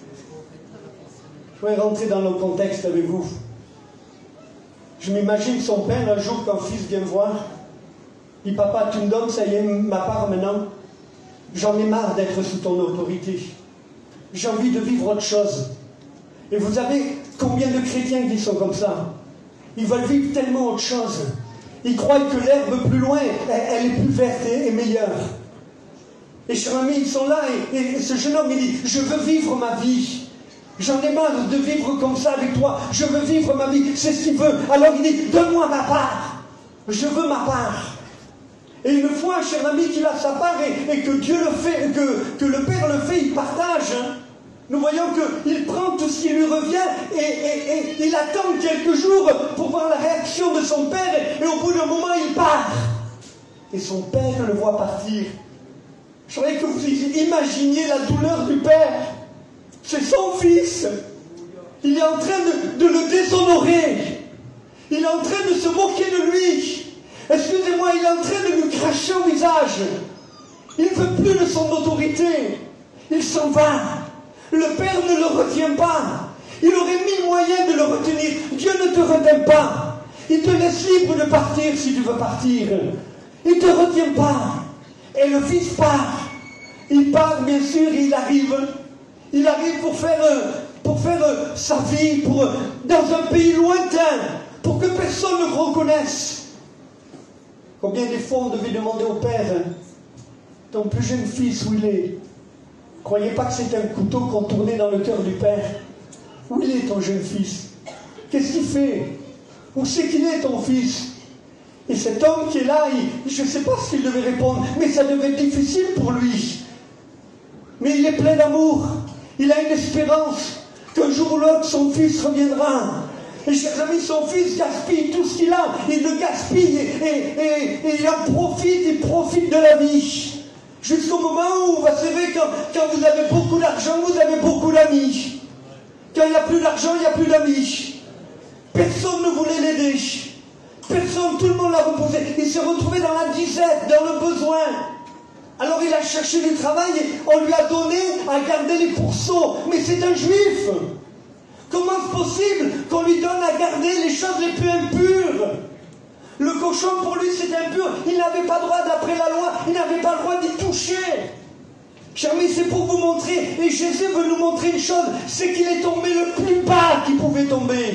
Je vais rentrer dans le contexte avec vous. Je m'imagine son père, un jour, quand le fils vient me voir, dit, papa, tu me donnes, ça y est, ma part maintenant. J'en ai marre d'être sous ton autorité. J'ai envie de vivre autre chose. Et vous savez combien de chrétiens qui sont comme ça? Ils veulent vivre tellement autre chose. Ils croient que l'herbe plus loin, elle est plus verte et meilleure. Et chers amis, ils sont là, et ce jeune homme, il dit, je veux vivre ma vie. J'en ai marre de vivre comme ça avec toi. Je veux vivre ma vie. C'est ce qu'il veut. Alors il dit, donne-moi ma part. Je veux ma part. Et une fois, cher ami, qu'il a sa part et que Dieu le fait, que le Père le fait, il partage. Nous voyons qu'il prend tout ce qui lui revient et il attend quelques jours pour voir la réaction de son Père. Et au bout d'un moment, il part. Et son Père le voit partir. Je voudrais que vous imaginiez la douleur du Père. C'est son fils. Il est en train de le déshonorer. Il est en train de se moquer de lui. Excusez-moi, il est en train de lui cracher au visage. Il ne veut plus de son autorité. Il s'en va. Le Père ne le retient pas. Il aurait mille moyens de le retenir. Dieu ne te retient pas. Il te laisse libre de partir si tu veux partir. Il ne te retient pas. Et le Fils part. Il part, bien sûr, et il arrive. Il arrive pour faire sa vie dans un pays lointain, pour que personne ne le reconnaisse. Combien des fois on devait demander au Père, ton plus jeune fils, où il est? Croyez pas que c'est un couteau qu'on tournait dans le cœur du Père. Où il est ton jeune fils? Qu'est-ce qu'il fait? Où c'est qu'il est ton fils? Et cet homme qui est là, je ne sais pas ce qu'il devait répondre, mais ça devait être difficile pour lui. Mais il est plein d'amour. Il a une espérance qu'un jour ou l'autre, son fils reviendra. Et chers amis, son fils gaspille tout ce qu'il a. Il le gaspille et il en profite, il profite de la vie. Jusqu'au moment où, vous savez, quand vous avez beaucoup d'argent, vous avez beaucoup d'amis. Quand il n'y a plus d'argent, il n'y a plus d'amis. Personne ne voulait l'aider. Personne, tout le monde l'a reposé. Il s'est retrouvé dans la disette, dans le besoin. Alors il a cherché du travail et on lui a donné à garder les pourceaux. Mais c'est un juif. Comment est-ce possible qu'on lui donne à garder les choses les plus impures? Le cochon pour lui c'est impur. Il n'avait pas droit, d'après la loi, il n'avait pas le droit d'y toucher. Chers amis, c'est pour vous montrer, et Jésus veut nous montrer une chose, c'est qu'il est tombé le plus bas qu'il pouvait tomber.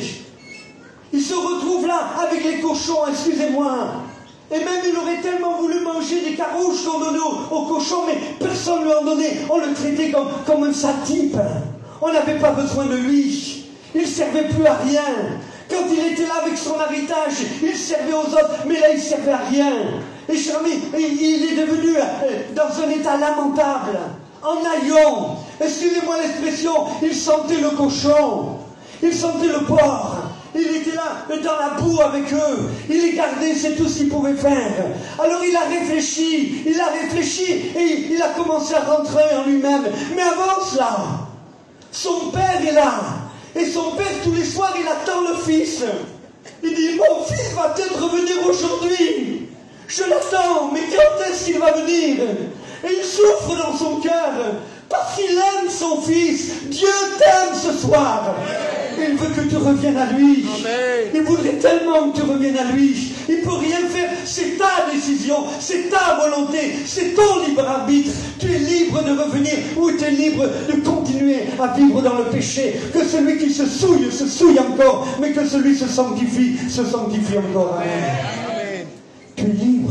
Il se retrouve là avec les cochons, excusez-moi. Et même il aurait tellement voulu manger des carouches qu'on donnait aux cochons, mais personne ne lui en donnait. On le traitait comme un sale type. On n'avait pas besoin de lui. Il ne servait plus à rien. Quand il était là avec son héritage, il servait aux autres, mais là il ne servait à rien. Et cher ami, il est devenu dans un état lamentable, en haillons. Excusez-moi l'expression, il sentait le cochon, il sentait le porc. Il était là, dans la boue avec eux. Il les gardait, c'est tout ce qu'il pouvait faire. Alors il a réfléchi et il a commencé à rentrer en lui-même. Mais avant cela, son père est là. Et son père, tous les soirs, il attend le fils. Il dit, mon fils va peut-être revenir aujourd'hui. Je l'attends, mais quand est-ce qu'il va venir? Et il souffre dans son cœur. Parce qu'il aime son fils. Dieu t'aime ce soir. Il veut que tu reviennes à lui. Amen. Il voudrait tellement que tu reviennes à lui. Il ne peut rien faire. C'est ta décision. C'est ta volonté. C'est ton libre arbitre. Tu es libre de revenir ou tu es libre de continuer à vivre dans le péché. Que celui qui se souille encore. Mais que celui qui se sanctifie encore. Amen. Amen. Tu es libre.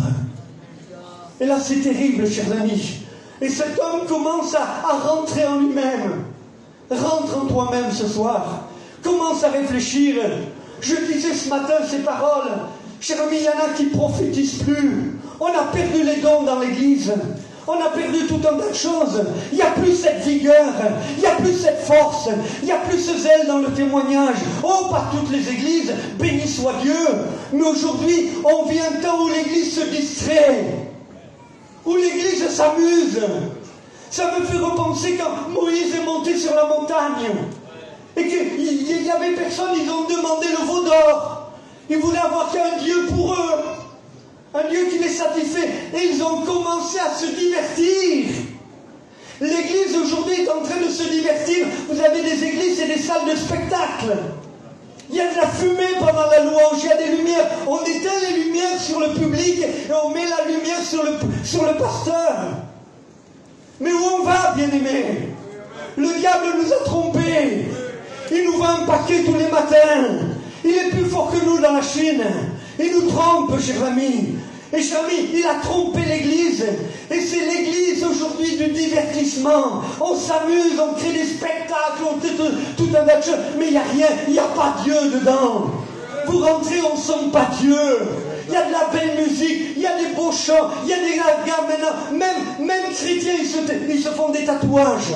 Et là c'est terrible, chers amis. Et cet homme commence à rentrer en lui-même. Rentre en toi-même ce soir. Commence à réfléchir. Je disais ce matin ces paroles. Cher ami, il y en a qui ne prophétisent plus. On a perdu les dons dans l'église. On a perdu tout un tas de choses. Il n'y a plus cette vigueur. Il n'y a plus cette force. Il n'y a plus ce zèle dans le témoignage. Oh, pas toutes les églises. Béni soit Dieu. Mais aujourd'hui, on vit un temps où l'église se distrait. Où l'église s'amuse. Ça me fait repenser quand Moïse est monté sur la montagne. Et qu'il n'y avait personne, ils ont demandé le veau d'or. Ils voulaient avoir qu'un Dieu pour eux. Un Dieu qui les satisfait. Et ils ont commencé à se divertir. L'église aujourd'hui est en train de se divertir. Vous avez des églises et des salles de spectacle. Il y a de la fumée pendant la louange, il y a des lumières. On éteint les lumières sur le public et on met la lumière sur le pasteur. Mais où on va, bien-aimés? Le diable nous a trompés. Il nous vend un paquet tous les matins. Il est plus fort que nous dans la Chine. Il nous trompe, chers amis. Et chers amis, il a trompé l'église. Et c'est l'église aujourd'hui du divertissement. On s'amuse, on crée des spectacles, on fait tout un tas de choses. Mais il n'y a rien, il n'y a pas Dieu dedans. Vous rentrez, on ne sent pas Dieu. Il y a de la belle musique, il y a des beaux chants, il y a des gars maintenant. Même chrétiens, ils se font des tatouages.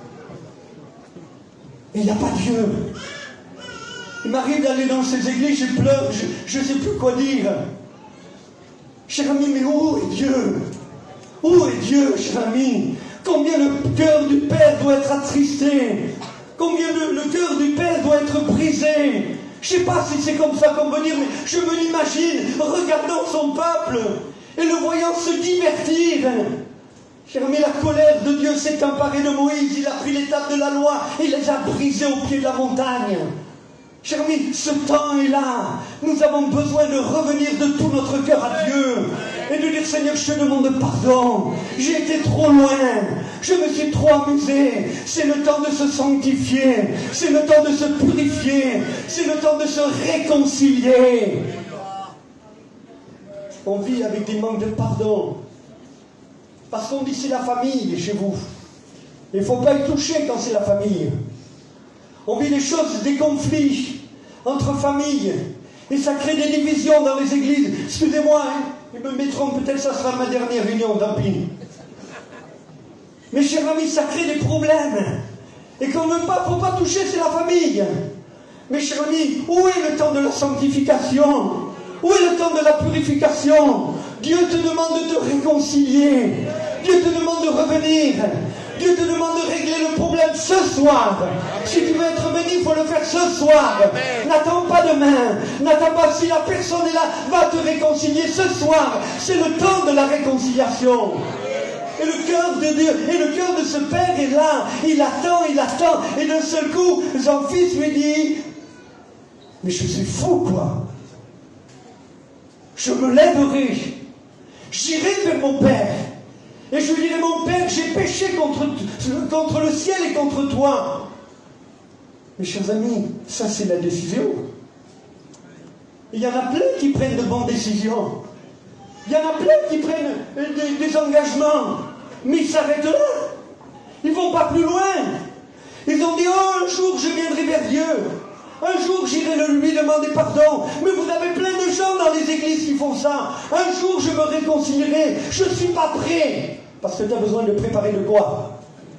Et il n'y a pas Dieu. Il m'arrive d'aller dans ces églises, je pleure, je ne sais plus quoi dire. Cher ami, mais où est Dieu? Où est Dieu, cher ami? Combien le cœur du Père doit être attristé? Combien le cœur du Père doit être brisé. Je ne sais pas si c'est comme ça qu'on veut dire, mais je me l'imagine regardant son peuple et le voyant se divertir. Cher ami, la colère de Dieu s'est emparée de Moïse. Il a pris les tables de la loi et les a brisées au pied de la montagne. Cher ami, ce temps est là. Nous avons besoin de revenir de tout notre cœur à Dieu et de dire, Seigneur, je te demande pardon. J'ai été trop loin. Je me suis trop amusé. C'est le temps de se sanctifier. C'est le temps de se purifier. C'est le temps de se réconcilier. On vit avec des manques de pardon. Parce qu'on dit c'est la famille chez vous. Il ne faut pas y toucher quand c'est la famille. On vit des choses, des conflits entre familles. Et ça crée des divisions dans les églises. Excusez-moi, hein, ils me mettront, peut-être ça sera ma dernière réunion, tant pis. Mais chers amis, ça crée des problèmes. Et qu'on ne veut pas, il ne faut pas toucher, c'est la famille. Mais chers amis, où est le temps de la sanctification? Où est le temps de la purification? Dieu te demande de te réconcilier. Dieu te demande de revenir. Dieu te demande de régler le problème ce soir. Si tu veux être béni, il faut le faire ce soir. N'attends pas demain. N'attends pas si la personne est là, va te réconcilier ce soir. C'est le temps de la réconciliation. Et le cœur de Dieu, et le cœur de ce Père est là. Il attend. Et d'un seul coup, son fils lui dit, mais je suis fou, quoi. Je me lèverai. J'irai vers mon Père. Et je lui dirai, mon Père, j'ai péché contre le ciel et contre toi. Mes chers amis, ça c'est la décision. Il y en a plein qui prennent de bonnes décisions. Il y en a plein qui prennent des engagements. Mais ils s'arrêtent là. Ils ne vont pas plus loin. Ils ont dit, oh, un jour je viendrai vers Dieu. Un jour j'irai lui demander pardon. Mais vous avez plein de gens dans les églises qui font ça. Un jour je me réconcilierai. Je ne suis pas prêt. Parce que tu as besoin de préparer de quoi?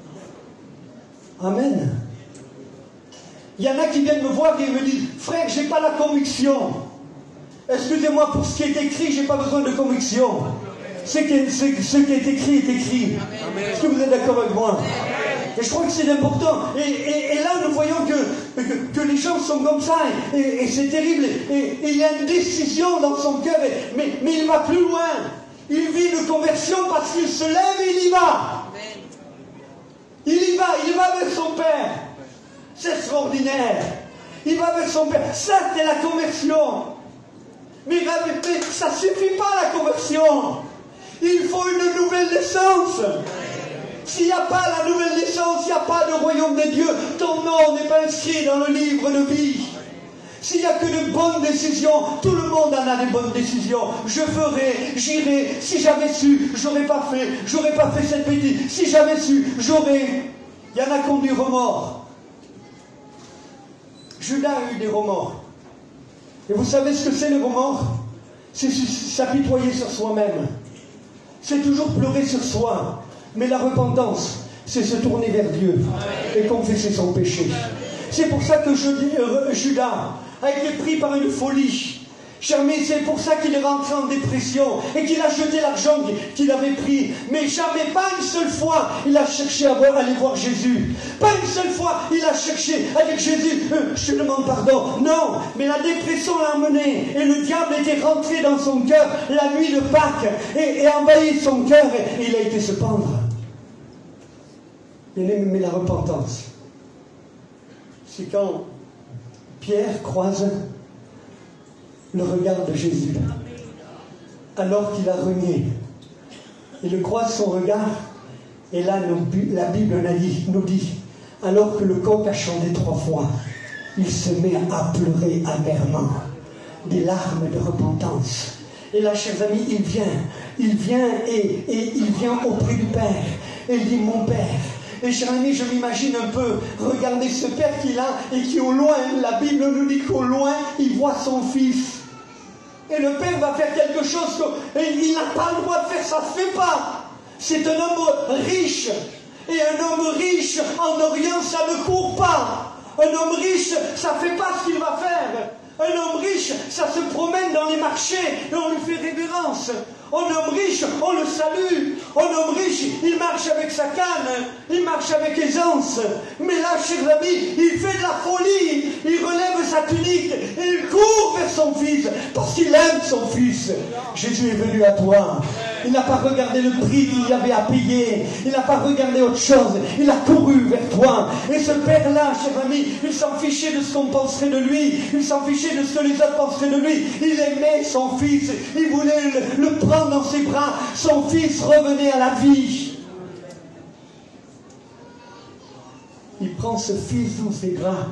Amen. Il y en a qui viennent me voir et me disent, frère, je n'ai pas la conviction. Excusez-moi, pour ce qui est écrit, je n'ai pas besoin de conviction. Ce qui est écrit est écrit. Est-ce que vous êtes d'accord avec moi? Et je crois que c'est important. Et là, nous voyons que les gens sont comme ça. Et c'est terrible. Et il y a une décision dans son cœur. Mais il va plus loin. Il vit une conversion parce qu'il se lève et il y va. Il y va vers son Père. C'est extraordinaire. Il va vers son Père. Ça, c'est la conversion. Mais ça ne suffit pas, la conversion. Il faut une nouvelle naissance. S'il n'y a pas la nouvelle naissance, il n'y a pas de royaume de Dieu. Ton nom n'est pas inscrit dans le livre de vie. S'il n'y a que de bonnes décisions, tout le monde en a des bonnes décisions. Je ferai, j'irai. Si j'avais su, j'aurais pas fait cette bêtise. Si j'avais su, j'aurais. Il y en a qui ont du remords. Judas a eu des remords. Et vous savez ce que c'est le remords? C'est s'apitoyer sur soi-même. C'est toujours pleurer sur soi. Mais la repentance, c'est se tourner vers Dieu et confesser son péché. C'est pour ça que Judas a été pris par une folie. Cher ami, c'est pour ça qu'il est rentré en dépression et qu'il a jeté l'argent qu'il avait pris. Mais jamais, pas une seule fois, il a cherché à aller voir Jésus. Pas une seule fois, il a cherché à dire Jésus, je te demande pardon. Non, mais la dépression l'a emmené et le diable était rentré dans son cœur la nuit de Pâques et envahi son cœur et il a été se pendre. Mais la repentance, c'est quand Pierre croise le regard de Jésus, alors qu'il a renié. Il croise son regard, et là, la Bible nous dit, alors que le coq a chanté 3 fois, il se met à pleurer amèrement, des larmes de repentance. Et là, chers amis, il vient et il vient auprès du Père, et il dit, mon Père. Et chers amis, je m'imagine un peu regarder ce Père qu'il a et qui au loin, la Bible nous dit qu'au loin, il voit son Fils. Et le Père va faire quelque chose qu'il n'a pas le droit de faire, ça ne se fait pas. C'est un homme riche. Et un homme riche, en Orient, ça ne court pas. Un homme riche, ça ne fait pas ce qu'il va faire. Un homme riche, ça se promène dans les marchés et on lui fait révérence. Un homme riche, on le salue. Un homme riche, il marche avec sa canne, il marche avec aisance. Mais là, chers amis, il fait de la folie. Il relève sa tunique et il court vers son fils parce qu'il aime son fils. Jésus est venu à toi. Il n'a pas regardé le prix qu'il y avait à payer. Il n'a pas regardé autre chose. Il a couru vers toi. Et ce père-là, chers amis, il s'en fichait de ce qu'on penserait de lui. Il s'en fichait de ce que les autres penseraient de lui. Il aimait son fils. Il voulait le prendre dans ses bras. Son fils revenait à la vie. Il prend ce fils dans ses bras.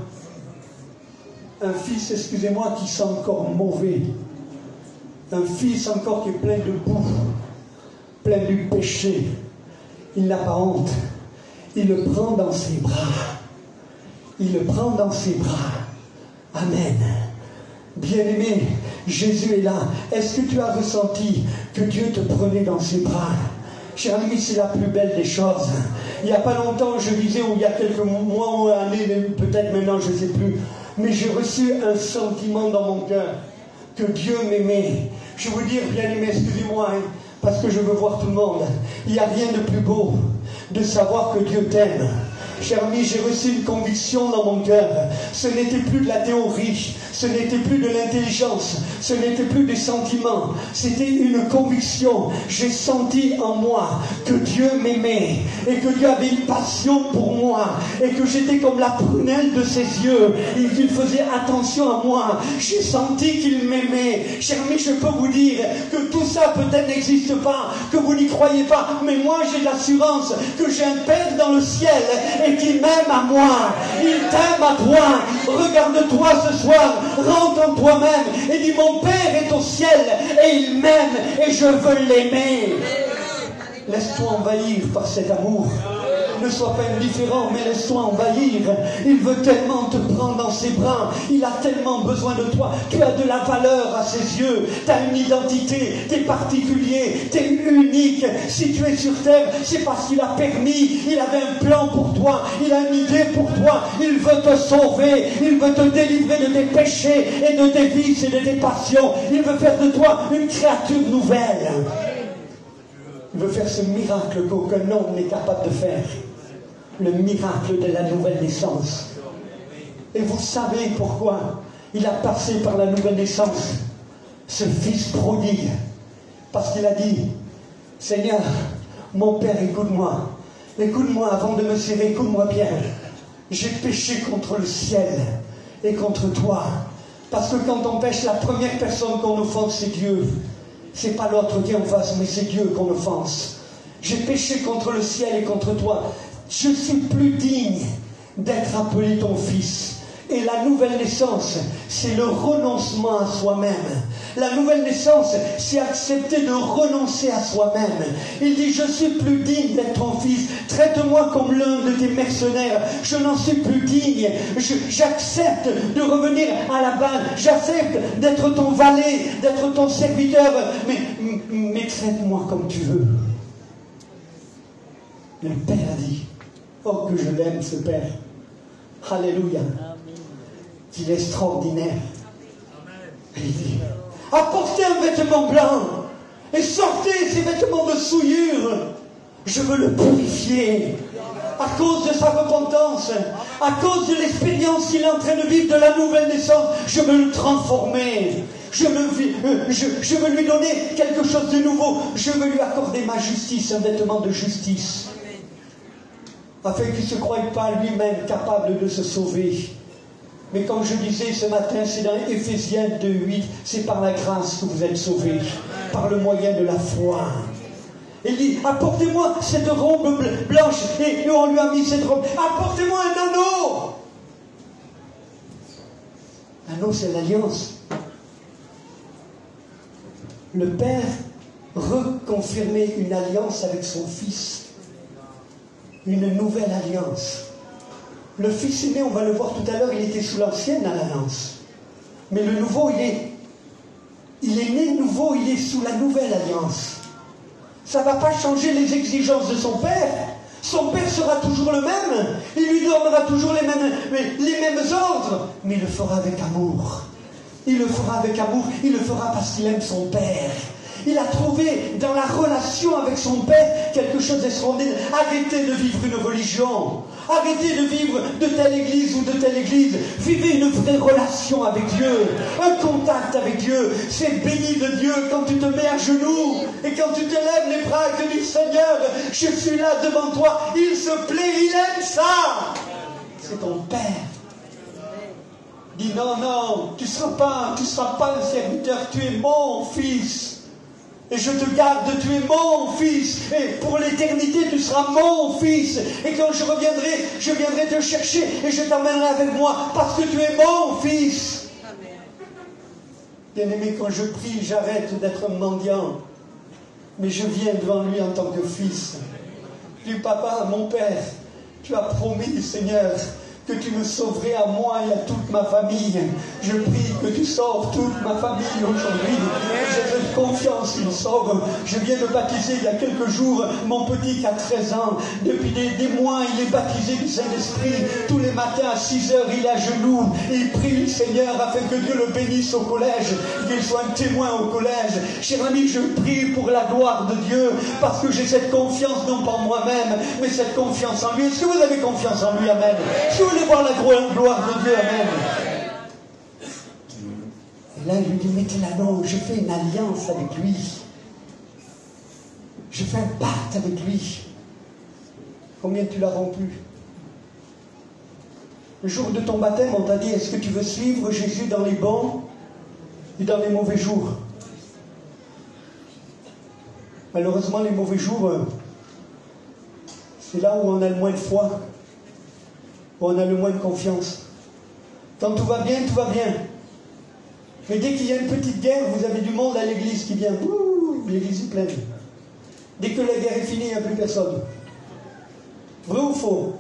Un fils, excusez-moi, qui sent encore mauvais. Un fils encore qui est plein de boue, plein du péché. Il n'a pas honte. Il le prend dans ses bras. Il le prend dans ses bras. Amen. Bien-aimé, Jésus est là. Est-ce que tu as ressenti que Dieu te prenait dans ses bras? Cher ami, c'est la plus belle des choses. Il n'y a pas longtemps, je disais, ou il y a quelques mois ou années, peut-être maintenant, je ne sais plus, mais j'ai reçu un sentiment dans mon cœur que Dieu m'aimait. Je veux dire, bien-aimé, excusez-moi, hein, parce que je veux voir tout le monde. Il n'y a rien de plus beau de savoir que Dieu t'aime. Cher ami, j'ai reçu une conviction dans mon cœur. Ce n'était plus de la théorie, ce n'était plus de l'intelligence, ce n'était plus des sentiments, c'était une conviction. J'ai senti en moi que Dieu m'aimait et que Dieu avait une passion pour moi et que j'étais comme la prunelle de ses yeux et qu'il faisait attention à moi. J'ai senti qu'il m'aimait. Cher ami, je peux vous dire que tout ça peut-être n'existe pas, que vous n'y croyez pas, mais moi j'ai l'assurance que j'ai un Père dans le ciel et qu'il m'aime à moi. Il t'aime à toi. Regarde-toi ce soir, rentre en toi-même et dis: mon Père est au ciel et il m'aime et je veux l'aimer. Laisse-toi envahir par cet amour. Ne sois pas indifférent, mais laisse-toi envahir. Il veut tellement te prendre dans ses bras. Il a tellement besoin de toi. Tu as de la valeur à ses yeux. Tu as une identité. Tu es particulier. Tu es unique. Si tu es sur terre, c'est parce qu'il a permis. Il avait un plan pour toi. Il a une idée pour toi. Il veut te sauver. Il veut te délivrer de tes péchés et de tes vices et de tes passions. Il veut faire de toi une créature nouvelle. Il veut faire ce miracle qu'aucun homme n'est capable de faire. Le miracle de la nouvelle naissance. Et vous savez pourquoi il a passé par la nouvelle naissance, ce fils prodigue. Parce qu'il a dit: Seigneur, mon Père, écoute-moi. Écoute-moi avant de me serrer, écoute-moi bien. J'ai péché contre le ciel et contre toi. Parce que quand on pêche, la première personne qu'on offense, c'est Dieu. C'est pas l'autre qui est en face, mais c'est Dieu qu'on offense. J'ai péché contre le ciel et contre toi. Je suis plus digne d'être appelé ton fils. Et la nouvelle naissance, c'est le renoncement à soi-même. La nouvelle naissance, c'est accepter de renoncer à soi-même. Il dit: je suis plus digne d'être ton fils. Traite-moi comme l'un de tes mercenaires. Je n'en suis plus digne. J'accepte de revenir à la base. J'accepte d'être ton valet, d'être ton serviteur. Mais traite-moi comme tu veux. Le Père a dit: oh, que je l'aime, ce Père. Alléluia. Il est extraordinaire. Et il dit: apportez un vêtement blanc et sortez ces vêtements de souillure. Je veux le purifier. À cause de sa repentance, à cause de l'expérience qu'il est en train de vivre de la nouvelle naissance, je veux le transformer. Je veux lui donner quelque chose de nouveau. Je veux lui accorder ma justice, un vêtement de justice. Afin qu'il ne se croie pas lui-même capable de se sauver. Mais comme je disais ce matin, c'est dans Éphésiens 2:8, c'est par la grâce que vous êtes sauvés, par le moyen de la foi. Il dit: apportez-moi cette robe blanche. Et on lui a mis cette robe. Apportez-moi un anneau. L'anneau, c'est l'alliance. Le Père reconfirmait une alliance avec son Fils. Une nouvelle alliance. Le Fils aimé, on va le voir tout à l'heure, il était sous l'ancienne alliance. Mais le nouveau, il est né nouveau, il est sous la nouvelle alliance. Ça ne va pas changer les exigences de son Père. Son Père sera toujours le même. Il lui donnera toujours les mêmes ordres. Mais il le fera avec amour. Il le fera avec amour. Il le fera parce qu'il aime son Père. Il a trouvé dans la relation avec son Père quelque chose d'extraordinaire. Arrêtez de vivre une religion. Arrêtez de vivre de telle église ou de telle église. Vivez une vraie relation avec Dieu. Un contact avec Dieu. C'est béni de Dieu quand tu te mets à genoux et quand tu te lèves les bras et que tu dis Seigneur, je suis là devant toi. Il se plaît, il aime ça. C'est ton Père. Dis non, non, tu ne seras pas un serviteur, tu es mon fils. Et je te garde, tu es mon fils. Et pour l'éternité, tu seras mon fils. Et quand je viendrai te chercher et je t'emmènerai avec moi parce que tu es mon fils. Bien-aimé, quand je prie, j'arrête d'être mendiant. Mais je viens devant lui en tant que fils. Je dis, papa, mon père, tu as promis, Seigneur, que tu me sauverais à moi et à toute ma famille. Je prie que tu sauves toute ma famille aujourd'hui. J'ai cette confiance qu'il sauve. Je viens de baptiser il y a quelques jours mon petit qui a 13 ans. Depuis des mois, il est baptisé du Saint-Esprit. Tous les matins à 6 heures, il est à genoux et il prie le Seigneur afin que Dieu le bénisse au collège, qu'il soit un témoin au collège. Cher ami, je prie pour la gloire de Dieu parce que j'ai cette confiance non pas en moi-même, mais cette confiance en lui. Est-ce que vous avez confiance en lui? Amen. Est-ce que vous voulez voir la gloire de Dieu? Amen. Et là, il lui dit, maintenant, je fais une alliance avec lui. Je fais un pacte avec lui. Combien tu l'as rompu? Le jour de ton baptême, on t'a dit, est-ce que tu veux suivre Jésus dans les bons et dans les mauvais jours? Malheureusement, les mauvais jours, c'est là où on a le moins de foi, où on a le moins de confiance. Quand tout va bien, tout va bien. Mais dès qu'il y a une petite guerre, vous avez du monde à l'église qui vient. Ouh, l'église est pleine. Dès que la guerre est finie, il n'y a plus personne. Vrai ou faux?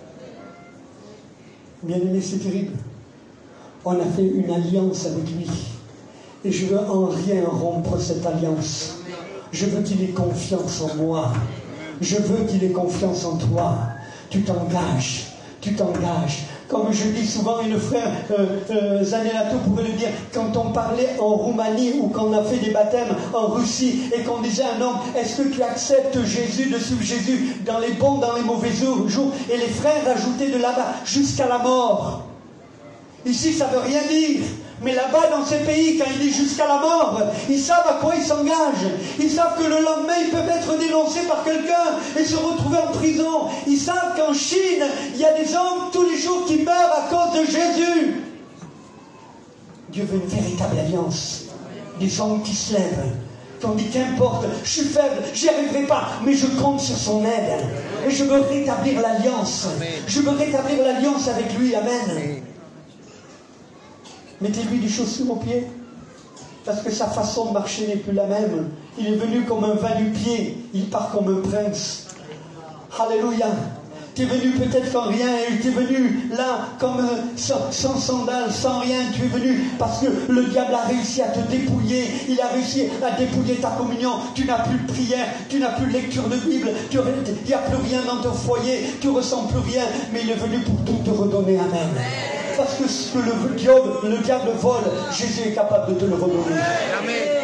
Bien aimé, c'est terrible. On a fait une alliance avec lui. Et je veux en rien rompre cette alliance. Je veux qu'il ait confiance en moi. Je veux qu'il ait confiance en toi. Tu t'engages. Tu t'engages. Comme je dis souvent, et le frère Zanelato pourrait le dire, quand on parlait en Roumanie ou quand on a fait des baptêmes en Russie et qu'on disait à un homme, est-ce que tu acceptes Jésus, de suivre Jésus dans les bons, dans les mauvais jours? Et les frères ajoutaient de là-bas, jusqu'à la mort. Ici, ça ne veut rien dire. Mais là-bas, dans ces pays, quand il dit jusqu'à la mort, ils savent à quoi ils s'engagent. Ils savent que le lendemain, ils peuvent être dénoncés par quelqu'un et se retrouver en prison. Ils savent qu'en Chine, il y a des hommes tous les jours qui meurent à cause de Jésus. Dieu veut une véritable alliance. Des hommes qui se lèvent. Qu'on dit qu'importe, je suis faible, j'y arriverai pas, mais je compte sur son aide. Et je veux rétablir l'alliance. Je veux rétablir l'alliance avec lui. Amen. Mettez-lui des chaussures aux pieds, parce que sa façon de marcher n'est plus la même. Il est venu comme un va-nu-pied, il part comme un prince. Alléluia. Tu es venu peut-être sans rien, et tu es venu là comme sans sandales, sans rien. Tu es venu parce que le diable a réussi à te dépouiller. Il a réussi à dépouiller ta communion. Tu n'as plus de prière, tu n'as plus de lecture de Bible, il n'y a plus rien dans ton foyer, tu ne ressens plus rien, mais il est venu pour tout te redonner. Amen. Parce que ce que le diable vole, Jésus est capable de te le redonner. Amen.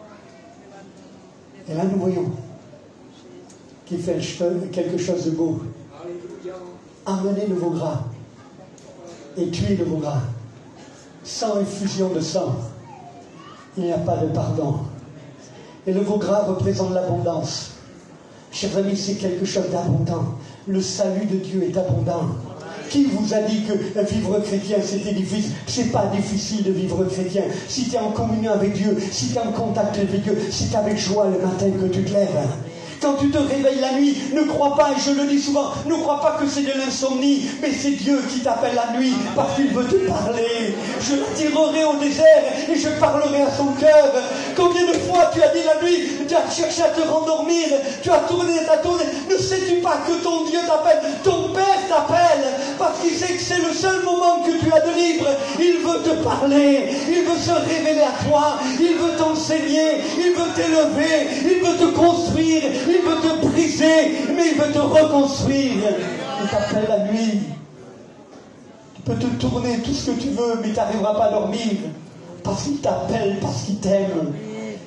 Et là, nous voyons qu'il fait quelque chose de beau. Amenez le veau gras et tuez le veau gras. Sans effusion de sang, il n'y a pas de pardon. Et le veau gras représente l'abondance. Chers amis, c'est quelque chose d'abondant. Le salut de Dieu est abondant. Qui vous a dit que vivre chrétien c'était difficile? C'est pas difficile de vivre chrétien. Si tu es en communion avec Dieu, si tu es en contact avec Dieu, si tu es avec joie le matin que tu te lèves. Quand tu te réveilles la nuit, ne crois pas, et je le dis souvent, ne crois pas que c'est de l'insomnie, mais c'est Dieu qui t'appelle la nuit, parce qu'il veut te parler. Je l'attirerai au désert, et je parlerai à son cœur. Combien de fois tu as dit la nuit, tu as cherché à te rendormir, tu as tourné, ne sais-tu pas que ton Dieu t'appelle, ton Père t'appelle, parce qu'il sait que c'est le seul moment que tu as de libre. Il veut te parler, il veut se révéler à toi, il veut t'enseigner, il veut t'élever, il veut te construire, il veut te briser, mais il veut te reconstruire. Il t'appelle la nuit. Tu peux te tourner tout ce que tu veux, mais tu n'arriveras pas à dormir. Parce qu'il t'appelle, parce qu'il t'aime.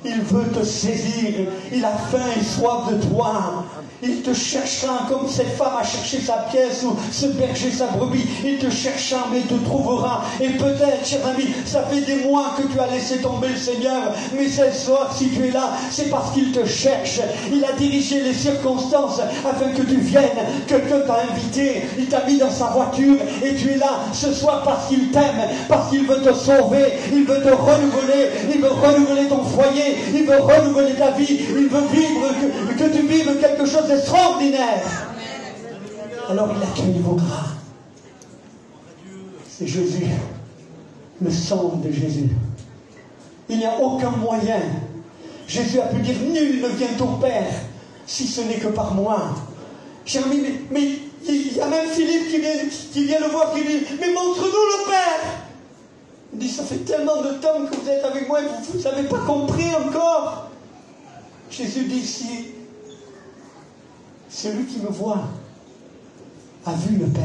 Il veut te saisir. Il a faim et soif de toi. Il te cherchera comme cette femme a cherché sa pièce ou ce berger sa brebis. Il te cherchera mais te trouvera. Et peut-être, cher ami, ça fait des mois que tu as laissé tomber le Seigneur. Mais ce soir, si tu es là, c'est parce qu'il te cherche. Il a dirigé les circonstances afin que tu viennes. Quelqu'un t'a invité. Il t'a mis dans sa voiture. Et tu es là ce soir parce qu'il t'aime. Parce qu'il veut te sauver. Il veut te renouveler. Il veut renouveler ton foyer. Il veut renouveler ta vie. Il veut vivre, que tu vives quelque chose extraordinaire. Alors il a tué vos gras. C'est Jésus, le sang de Jésus. Il n'y a aucun moyen. Jésus a pu dire, nul ne vient au Père si ce n'est que par moi. Cher ami, mais il y a même Philippe qui vient le voir, qui dit, mais montre-nous le Père. Il dit, ça fait tellement de temps que vous êtes avec moi et vous n'avez pas compris encore. Jésus dit, si celui qui me voit a vu le Père,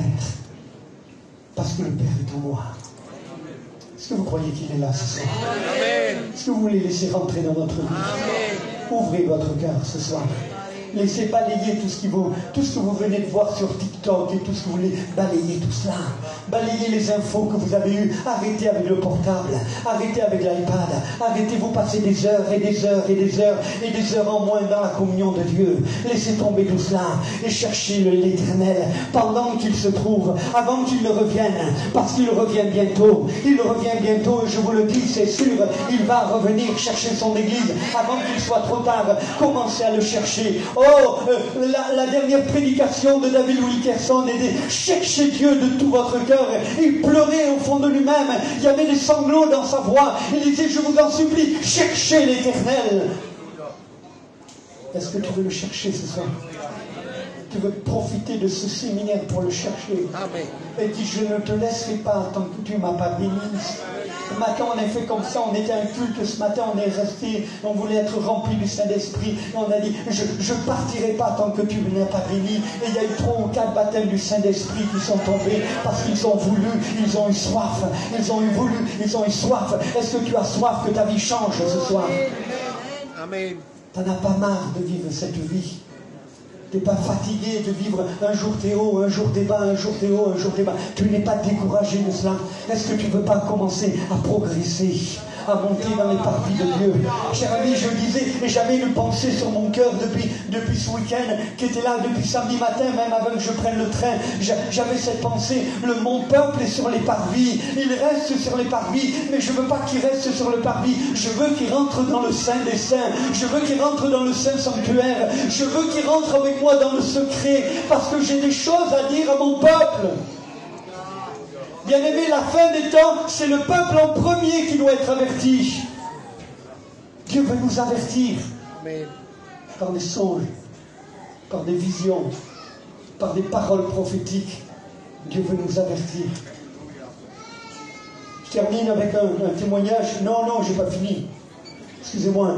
parce que le Père est en moi. Est-ce que vous croyez qu'il est là ce soir? Est-ce que vous voulez laisser rentrer dans votre vie? Ouvrez votre cœur ce soir. Laissez balayer tout ce que vous venez de voir sur TikTok et tout ce que vous voulez, balayez tout cela. Balayez les infos que vous avez eues. Arrêtez avec le portable. Arrêtez avec l'iPad. Arrêtez, vous passez des heures et des heures et des heures et des heures en moins dans la communion de Dieu. Laissez tomber tout cela et cherchez l'Éternel pendant qu'il se trouve, avant qu'il ne revienne, parce qu'il revient bientôt. Il revient bientôt et je vous le dis, c'est sûr, il va revenir chercher son Église avant qu'il soit trop tard. Commencez à le chercher. La dernière prédication de David Wilkerson était « Cherchez Dieu de tout votre cœur ». Il pleurait au fond de lui-même. Il y avait des sanglots dans sa voix. Il disait « Je vous en supplie, cherchez l'Éternel ». Est-ce que tu veux le chercher ce soir? Tu veux profiter de ce séminaire pour le chercher? Amen. Et dis, je ne te laisserai pas tant que tu ne m'as pas béni. Ce matin, on a fait comme ça, on était un culte, ce matin, on est resté, on voulait être rempli du Saint-Esprit, et on a dit, je ne partirai pas tant que tu ne m'as pas béni. Et il y a eu 3 ou 4 baptêmes du Saint-Esprit qui sont tombés, parce qu'ils ont voulu, ils ont eu soif, ils ont eu voulu, ils ont eu soif. Est-ce que tu as soif que ta vie change ce soir? Amen. Tu n'en as pas marre de vivre cette vie? Tu n'es pas fatigué de vivre un jour t'es haut, un jour t'es bas, un jour t'es haut, un jour t'es bas. Tu n'es pas découragé de cela. Est-ce que tu ne veux pas commencer à progresser, à monter dans les parvis de Dieu? Cher ami, je disais, et j'avais une pensée sur mon cœur depuis ce week-end, qui était là depuis samedi matin, même avant que je prenne le train. J'avais cette pensée, mon peuple est sur les parvis, il reste sur les parvis, mais je ne veux pas qu'il reste sur le parvis, je veux qu'il rentre dans le Saint des Saints, je veux qu'il rentre dans le Saint Sanctuaire, je veux qu'il rentre avec moi dans le secret, parce que j'ai des choses à dire à mon peuple. Bien-aimé, la fin des temps, c'est le peuple en premier qui doit être averti. Dieu veut nous avertir par des songes, par des visions, par des paroles prophétiques. Dieu veut nous avertir. Je termine avec un témoignage. Non, j'ai pas fini. Excusez-moi.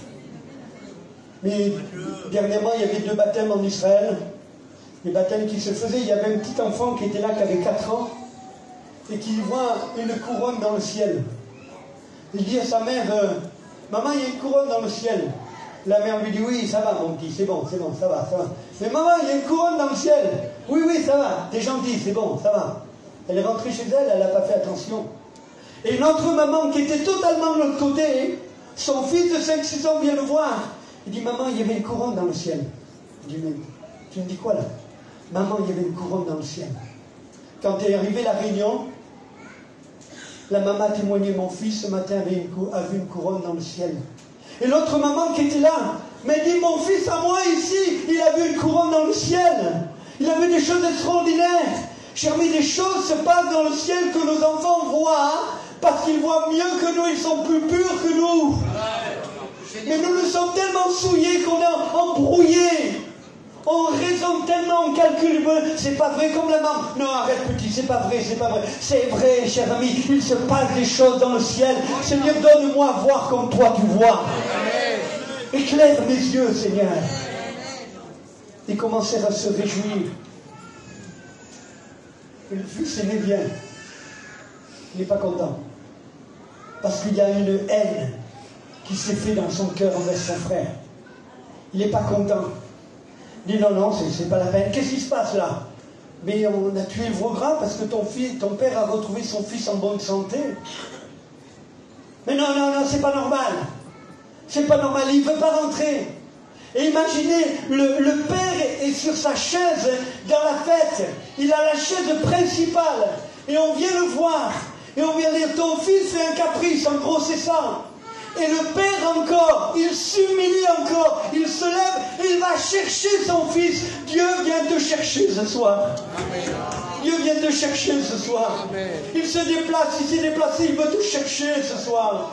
Mais dernièrement, il y avait 2 baptêmes en Israël. Les baptêmes qui se faisaient. Il y avait un petit enfant qui était là, qui avait 4 ans. Et qui voit une couronne dans le ciel. Il dit à sa mère, maman, il y a une couronne dans le ciel. La mère lui dit, oui, ça va, mon petit, c'est bon, ça va. Mais maman, il y a une couronne dans le ciel. Oui, ça va, t'es gentil, c'est bon, ça va. Elle est rentrée chez elle, elle n'a pas fait attention. Et une autre maman qui était totalement de l'autre côté, son fils de 5-6 ans vient le voir. Il dit, maman, il y avait une couronne dans le ciel. Il dit, mais tu me dis quoi là? Maman, il y avait une couronne dans le ciel. Quand est arrivée la réunion, la maman a témoigné, mon fils ce matin a vu une couronne dans le ciel. Et l'autre maman qui était là m'a dit, mon fils à moi ici, il a vu une couronne dans le ciel. Il a vu des choses extraordinaires. Cher ami, des choses se passent dans le ciel que nos enfants voient, parce qu'ils voient mieux que nous, ils sont plus purs que nous. Mais nous sommes tellement souillés qu'on est embrouillés. On raisonne tellement, on calcule, c'est pas vrai comme la maman. Non, arrête petit, c'est pas vrai. C'est vrai, cher ami, il se passe des choses dans le ciel. Seigneur, donne-moi à voir comme toi tu vois. Éclaire mes yeux, Seigneur. Et commencer à se réjouir. Et le fils aîné vient. Il n'est pas content. Parce qu'il y a une haine qui s'est fait dans son cœur envers son frère. Il n'est pas content. Il dit non, c'est pas la peine. Qu'est-ce qui se passe là? Mais on a tué le veau gras parce que ton père a retrouvé son fils en bonne santé. Mais non, c'est pas normal. C'est pas normal, il ne veut pas rentrer. Et imaginez, le père est sur sa chaise dans la fête. Il a la chaise principale. Et on vient le voir. Et on vient dire, ton fils fait un caprice, en gros c'est ça. Et le père encore, il s'humilie encore, il se lève et il va chercher son fils. Dieu vient te chercher ce soir. Amen. Dieu vient te chercher ce soir. Amen. Il se déplace, il s'est déplacé, il veut te chercher ce soir.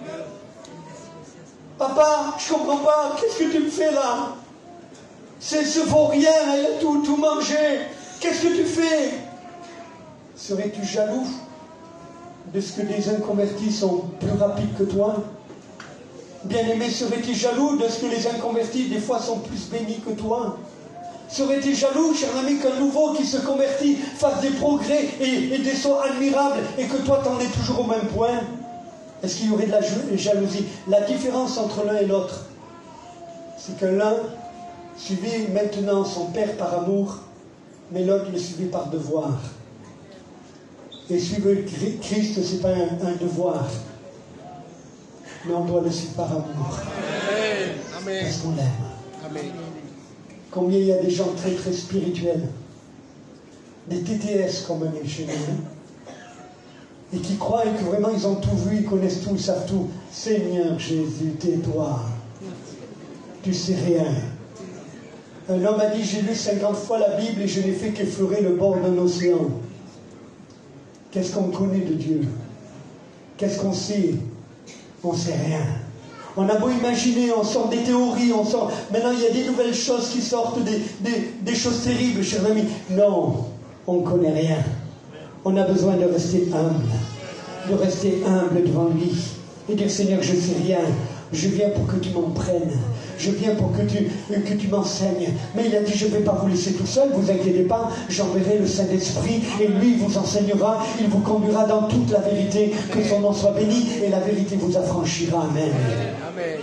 Papa, je comprends pas, qu'est-ce que tu me fais là? Ce vaut rien, elle a tout mangé. Qu'est-ce que tu fais? Serais-tu jaloux de ce que des inconvertis sont plus rapides que toi? Bien-aimé, serais-tu jaloux de ce que les inconvertis des fois sont plus bénis que toi? Serais-tu jaloux, cher ami, qu'un nouveau qui se convertit fasse des progrès et des sauts admirables et que toi t'en es toujours au même point? Est-ce qu'il y aurait de la jalousie? La différence entre l'un et l'autre, c'est que l'un suivait maintenant son père par amour, mais l'autre le suivait par devoir. Et suivre Christ, ce n'est pas un devoir, mais on doit le suivre par amour. Amen. Parce qu'on l'aime. Amen. Combien il y a des gens très très spirituels, des TTS comme on est chez nous, et qui croient que vraiment ils ont tout vu, ils connaissent tout, ils savent tout. Seigneur Jésus, tais-toi. Tu sais rien. Un homme a dit, j'ai lu 50 fois la Bible et je n'ai fait qu'effleurer le bord d'un océan. Qu'est-ce qu'on connaît de Dieu? Qu'est-ce qu'on sait? On ne sait rien. On a beau imaginer, on sort des théories, on sort... Maintenant, il y a des nouvelles choses qui sortent, des choses terribles, chers amis. Non, on ne connaît rien. On a besoin de rester humble devant lui et dire, Seigneur, je ne sais rien. Je viens pour que tu m'en prennes. Je viens pour que tu m'enseignes. Mais il a dit, je ne vais pas vous laisser tout seul, vous inquiétez pas, j'enverrai le Saint-Esprit et lui vous enseignera, il vous conduira dans toute la vérité, que son nom soit béni et la vérité vous affranchira. Amen. Amen.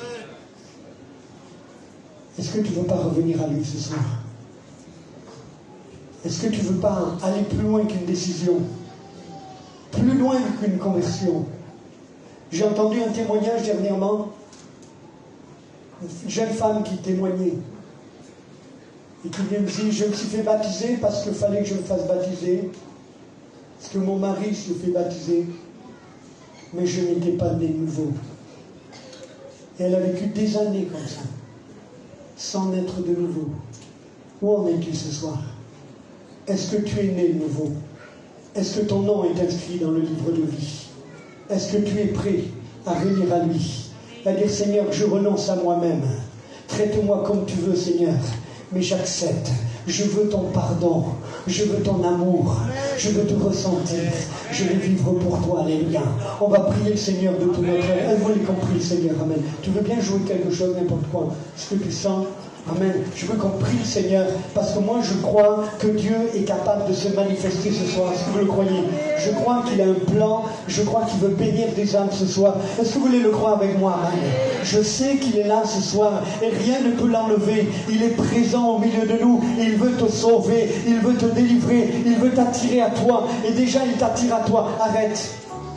Est-ce que tu ne veux pas revenir à lui ce soir? Est-ce que tu ne veux pas aller plus loin qu'une décision? Plus loin qu'une conversion? J'ai entendu un témoignage dernièrement, une jeune femme qui témoignait et qui vient me dire, je me suis fait baptiser parce qu'il fallait que je me fasse baptiser, parce que mon mari se fait baptiser, mais je n'étais pas né nouveau. Et elle a vécu des années comme ça, sans naître de nouveau. Où en es-tu ce soir? Est-ce que tu es né de nouveau? Est-ce que ton nom est inscrit dans le livre de vie? Est-ce que tu es prêt à venir à lui, à dire, Seigneur, je renonce à moi-même. Traite-moi comme tu veux, Seigneur, mais j'accepte. Je veux ton pardon. Je veux ton amour. Je veux te ressentir. Je veux vivre pour toi. Alléluia. On va prier le Seigneur de tout notre âme. Avez-vous compris, Seigneur? Amen. Tu veux bien jouer quelque chose, n'importe quoi, ce que tu sens? Amen. Je veux qu'on prie le Seigneur, parce que moi je crois que Dieu est capable de se manifester ce soir. Est-ce que vous le croyez? Je crois qu'il a un plan, je crois qu'il veut bénir des âmes ce soir. Est-ce que vous voulez le croire avec moi? Amen. Je sais qu'il est là ce soir et rien ne peut l'enlever. Il est présent au milieu de nous et il veut te sauver, il veut te délivrer, il veut t'attirer à toi. Et déjà il t'attire à toi. Arrête.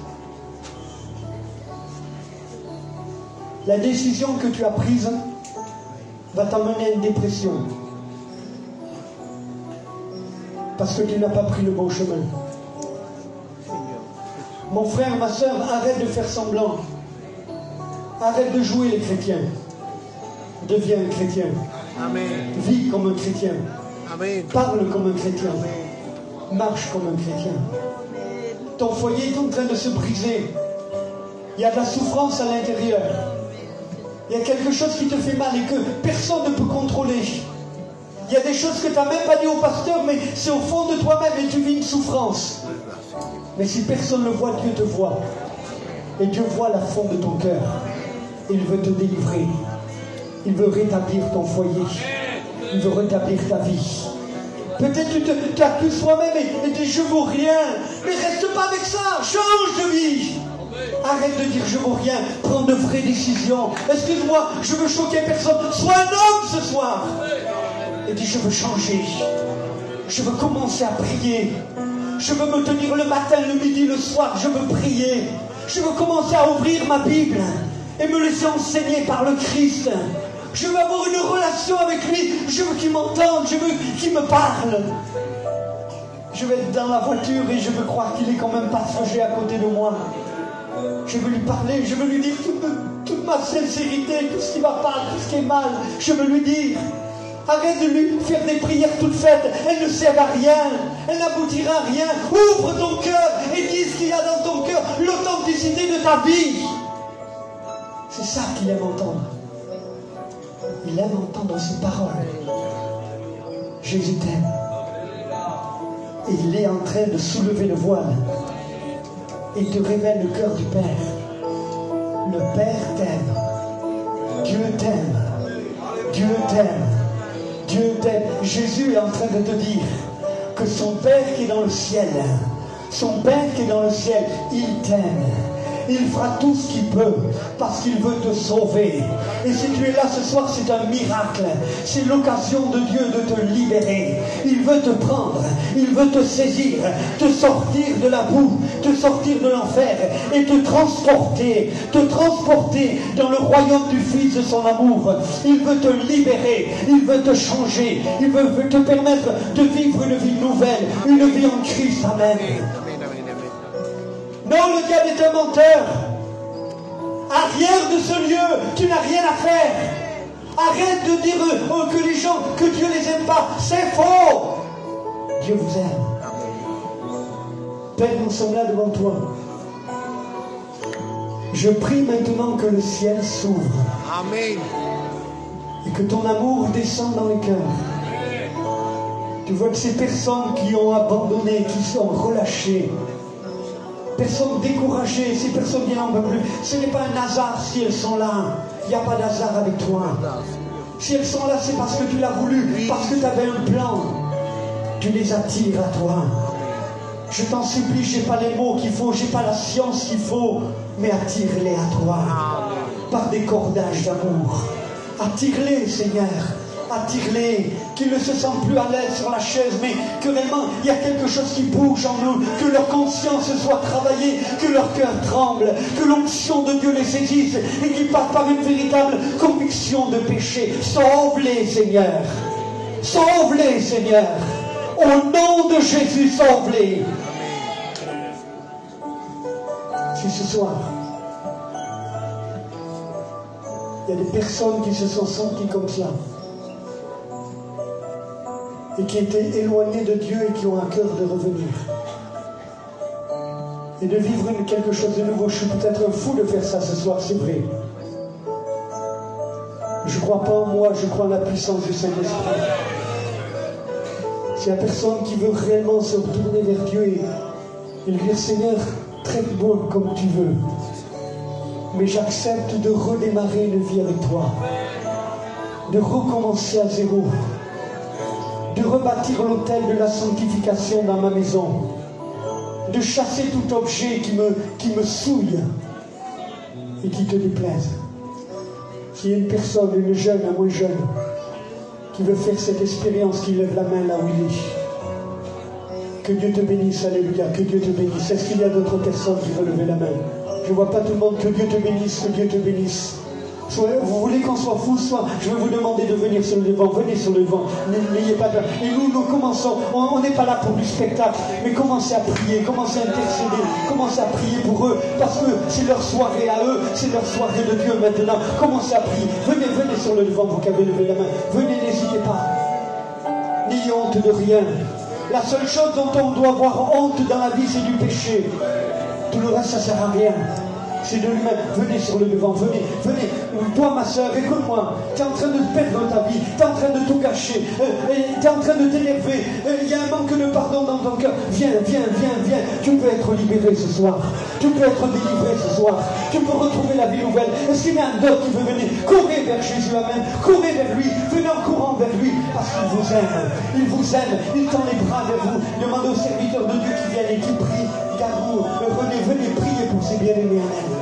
La décision que tu as prise va t'emmener à une dépression. Parce que tu n'as pas pris le bon chemin. Mon frère, ma soeur, arrête de faire semblant. Arrête de jouer les chrétiens. Deviens un chrétien. Amen. Vis comme un chrétien. Amen. Parle comme un chrétien. Amen. Marche comme un chrétien. Ton foyer est en train de se briser. Il y a de la souffrance à l'intérieur. Il y a quelque chose qui te fait mal et que personne ne peut contrôler. Il y a des choses que tu n'as même pas dit au pasteur, mais c'est au fond de toi-même et tu vis une souffrance. Mais si personne ne le voit, Dieu te voit. Et Dieu voit la fond de ton cœur. Il veut te délivrer. Il veut rétablir ton foyer. Il veut rétablir ta vie. Peut-être que tu t'accuses toi-même et dis je ne vaux rien. Mais reste pas avec ça. Change de vie. Arrête de dire je vaux rien. Prends de vraies décisions. Excuse-moi, je veux choquer personne. Sois un homme ce soir. Et dis je veux changer. Je veux commencer à prier. Je veux me tenir le matin, le midi, le soir. Je veux prier. Je veux commencer à ouvrir ma Bible et me laisser enseigner par le Christ. Je veux avoir une relation avec lui. Je veux qu'il m'entende. Je veux qu'il me parle. Je vais être dans la voiture et je veux croire qu'il est quand même passager à côté de moi. Je veux lui parler. Je veux lui dire toute ma sincérité, tout ce qui va pas, tout ce qui est mal. Je veux lui dire. Arrête de lui faire des prières toutes faites. Elles ne servent à rien. Elles n'aboutira à rien. Ouvre ton cœur et dis ce qu'il y a dans ton cœur. L'authenticité de ta vie. C'est ça qu'il aime entendre. Il aime entendre ses paroles. Jésus t'aime. Et il est en train de soulever le voile. Et il te révèle le cœur du Père. Le Père t'aime. Dieu t'aime. Dieu t'aime. Dieu t'aime. Jésus est en train de te dire que son Père qui est dans le ciel, son Père qui est dans le ciel, il t'aime. Il fera tout ce qu'il peut parce qu'il veut te sauver. Et si tu es là ce soir, c'est un miracle. C'est l'occasion de Dieu de te libérer. Il veut te prendre, il veut te saisir, te sortir de la boue, te sortir de l'enfer et te transporter dans le royaume du Fils de son amour. Il veut te libérer, il veut te changer, il veut te permettre de vivre une vie nouvelle, une vie en Christ. Amen. Non, le diable est un menteur. Arrière de ce lieu, tu n'as rien à faire. Arrête de dire que les gens, que Dieu les aime pas. C'est faux. Dieu vous aime. Père, nous sommes là devant toi. Je prie maintenant que le ciel s'ouvre. Amen. Et que ton amour descende dans les cœurs. Tu vois que ces personnes qui ont abandonné, qui sont relâchées, personnes découragées, ces personnes qui n'en peuvent plus, ce n'est pas un hasard si elles sont là. Il n'y a pas d'hasard avec toi. Si elles sont là, c'est parce que tu l'as voulu, parce que tu avais un plan. Tu les attires à toi. Je t'en supplie, je n'ai pas les mots qu'il faut, je n'ai pas la science qu'il faut, mais attire-les à toi. Par des cordages d'amour. Attire-les, Seigneur. Attire-les, qu'ils ne se sentent plus à l'aise sur la chaise, mais que réellement il y a quelque chose qui bouge en nous, que leur conscience soit travaillée, que leur cœur tremble, que l'onction de Dieu les saisisse et qu'ils passent par une véritable conviction de péché. Sauve-les, Seigneur. Sauve-les, Seigneur. Au nom de Jésus, sauve-les. Si ce soir, il y a des personnes qui se sont senties comme cela, et qui étaient éloignés de Dieu et qui ont un cœur de revenir et de vivre quelque chose de nouveau. Je suis peut-être un fou de faire ça ce soir, c'est vrai. Je ne crois pas en moi, je crois en la puissance du Saint-Esprit. C'est la personne qui veut réellement se retourner vers Dieu et lui dire: Seigneur, traite-moi comme tu veux, mais j'accepte de redémarrer une vie avec toi, de recommencer à zéro, de rebâtir l'autel de la sanctification dans ma maison, de chasser tout objet qui me souille et qui te déplaise. S'il y a une personne, une jeune, un moins jeune, qui veut faire cette expérience, qui lève la main là où il est. Que Dieu te bénisse, alléluia, que Dieu te bénisse. Est-ce qu'il y a d'autres personnes qui veulent lever la main? Je ne vois pas tout le monde. Que Dieu te bénisse, que Dieu te bénisse. Soit, vous voulez qu'on soit fous, soit je vais vous demander de venir sur le devant. Venez sur le devant, n'ayez pas peur. Et nous commençons, on n'est pas là pour du spectacle, mais commencez à prier, commencez à intercéder, commencez à prier pour eux, parce que c'est leur soirée à eux, c'est leur soirée de Dieu maintenant. Commencez à prier, venez sur le devant, vous qui avez levé la main, venez, n'hésitez pas. N'ayez honte de rien. La seule chose dont on doit avoir honte dans la vie, c'est du péché. Tout le reste, ça ne sert à rien. C'est de lui-même. Venez sur le devant, venez. Toi, ma soeur, écoute-moi. Tu es en train de perdre ta vie. Tu es en train de tout gâcher. Tu es en train de t'énerver. Il y a un manque de pardon dans ton cœur. Viens. Tu peux être libéré ce soir. Tu peux être délivré ce soir. Tu peux retrouver la vie nouvelle. Est-ce qu'il y a un autre qui veut venir? Courez vers Jésus, amen. Courez vers lui. Venez en courant vers lui. Parce qu'il vous aime. Il vous aime. Il tend les bras vers vous. Demandez aux serviteurs de Dieu qui viennent et qui prient. car vous venez prier pour ces bien-aimés. Amen.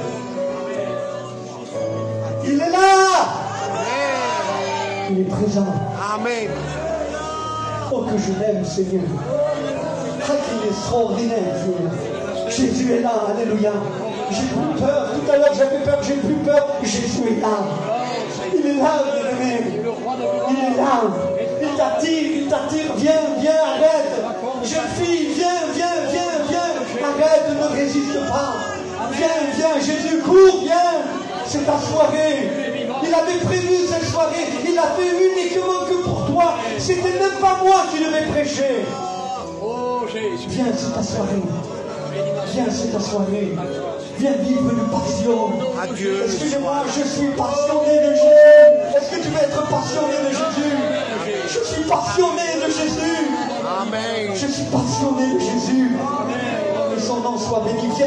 Il est là. Il est présent. Amen. Oh, que je l'aime, Seigneur. Ah, qu'il est extraordinaire, Seigneur. Jésus est là, alléluia. J'ai plus peur. Tout à l'heure, j'avais peur, j'ai plus peur. Jésus est là. Il est là, bien-aimé. Il est là. Il t'attire. Viens, arrête. Jeune fille, viens. Arrête, ne résiste pas. Viens, Jésus, cours, viens. C'est ta soirée. Il avait prévu cette soirée. Il l'a fait uniquement que pour toi. C'était même pas moi qui devais prêcher. Viens, c'est ta soirée. Viens, c'est ta soirée. Viens vivre une passion. Adieu. Excusez-moi, je suis passionné de Jésus. Est-ce que tu veux être passionné de Jésus? Je suis passionné de Jésus. Amen. Je suis passionné de Jésus. Que son nom soit béni. Viens.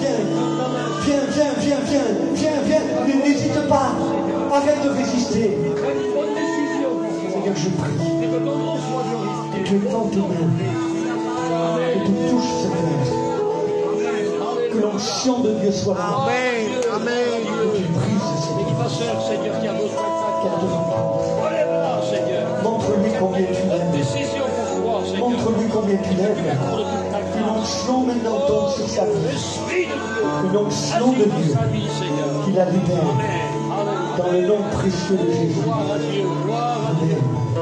N'hésite pas. Arrête de résister. Seigneur, je prie que tu tends tes mains, que tu touches ce cœur, que l'onction de Dieu soit là. Amen. Que tu brises cette vie, qu'elle te rencontre. Montre-lui combien tu l'aimes. Montre-lui combien tu l'aimes. Une onction maintenant tombe sur sa vie. Une onction de Dieu qui la libère. Dans le nom précieux de Jésus. Amen.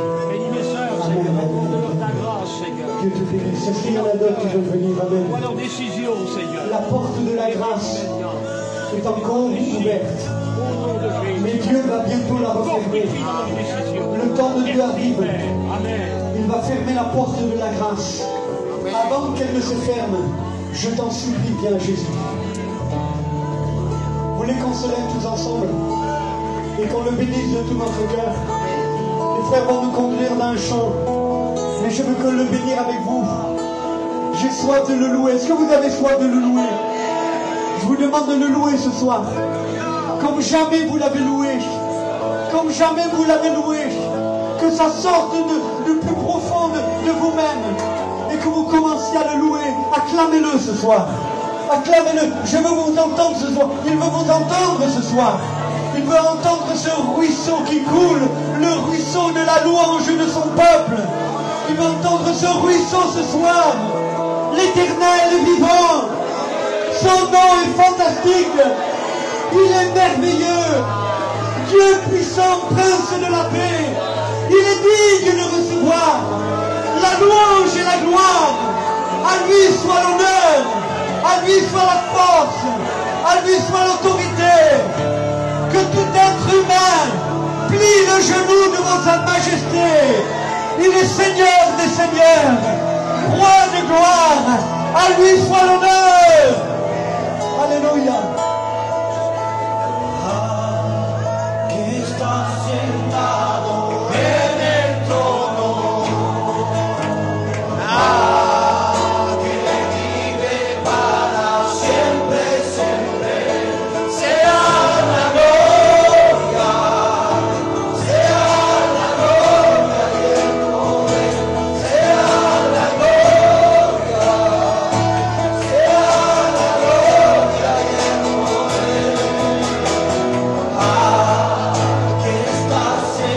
Dieu te bénisse. Est-ce qu'il y en a d'autres qui veulent venir? Amen. La porte de la grâce est encore ouverte. Mais Dieu va bientôt la refermer. Le temps de Dieu arrive. Il va fermer la porte de la grâce. Avant qu'elle ne se ferme, je t'en supplie, viens Jésus. Vous voulez qu'on se lève tous ensemble et qu'on le bénisse de tout notre cœur? Les frères vont nous conduire dans un chant, mais je veux que le bénir avec vous. J'ai soif de le louer. Est-ce que vous avez soif de le louer? Je vous demande de le louer ce soir, comme jamais vous l'avez loué, comme jamais vous l'avez loué. Que ça sorte de plus profond de vous-même et que vous commenciez à le louer. Acclamez-le ce soir. Acclamez-le. Je veux vous entendre ce soir. Il veut vous entendre ce soir. Il veut entendre ce ruisseau qui coule, le ruisseau de la louange de son peuple. Il veut entendre ce ruisseau ce soir. L'Éternel est vivant. Son nom est fantastique. Il est merveilleux. Dieu puissant, prince de la paix. Il est digne de recevoir la louange et la gloire. À lui soit l'honneur, à lui soit la force, à lui soit l'autorité. Que tout être humain plie le genou devant sa majesté. Il est Seigneur des seigneurs, roi de gloire. À lui soit l'honneur. Alléluia. Que estás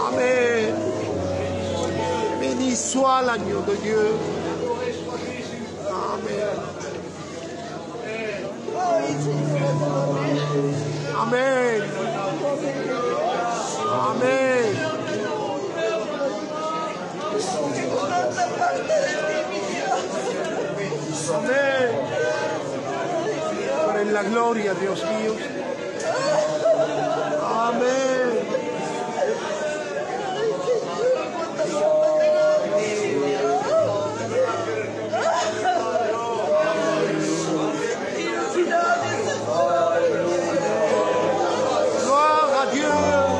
Amen. Béni soit l'agneau de Dieu. Amen. Amen. Amen. Amén. Por la gloria, Dios mío. Amén. Gloire à Dieu.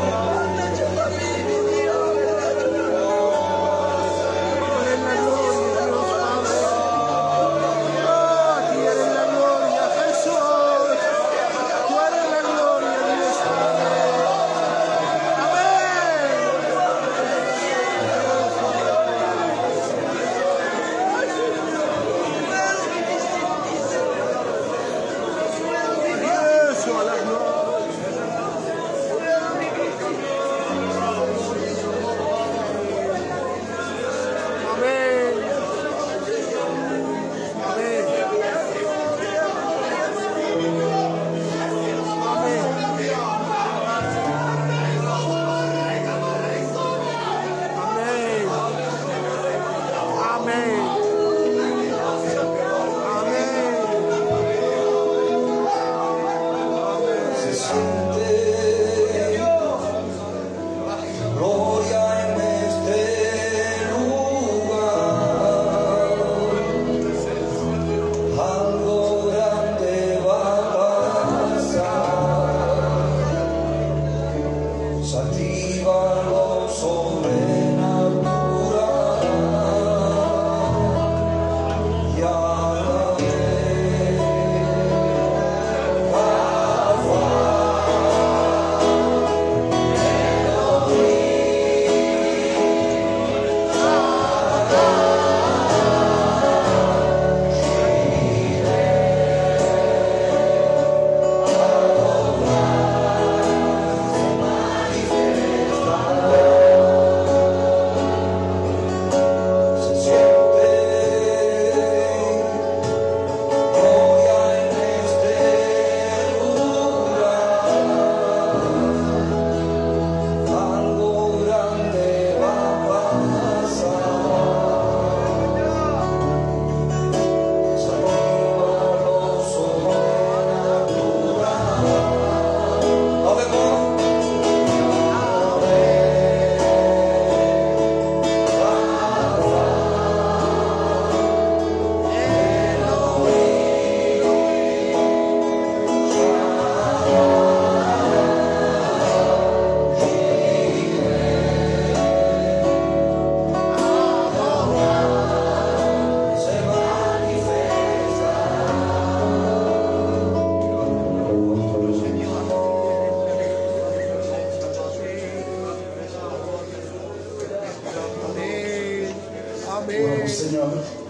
Gloire au Seigneur.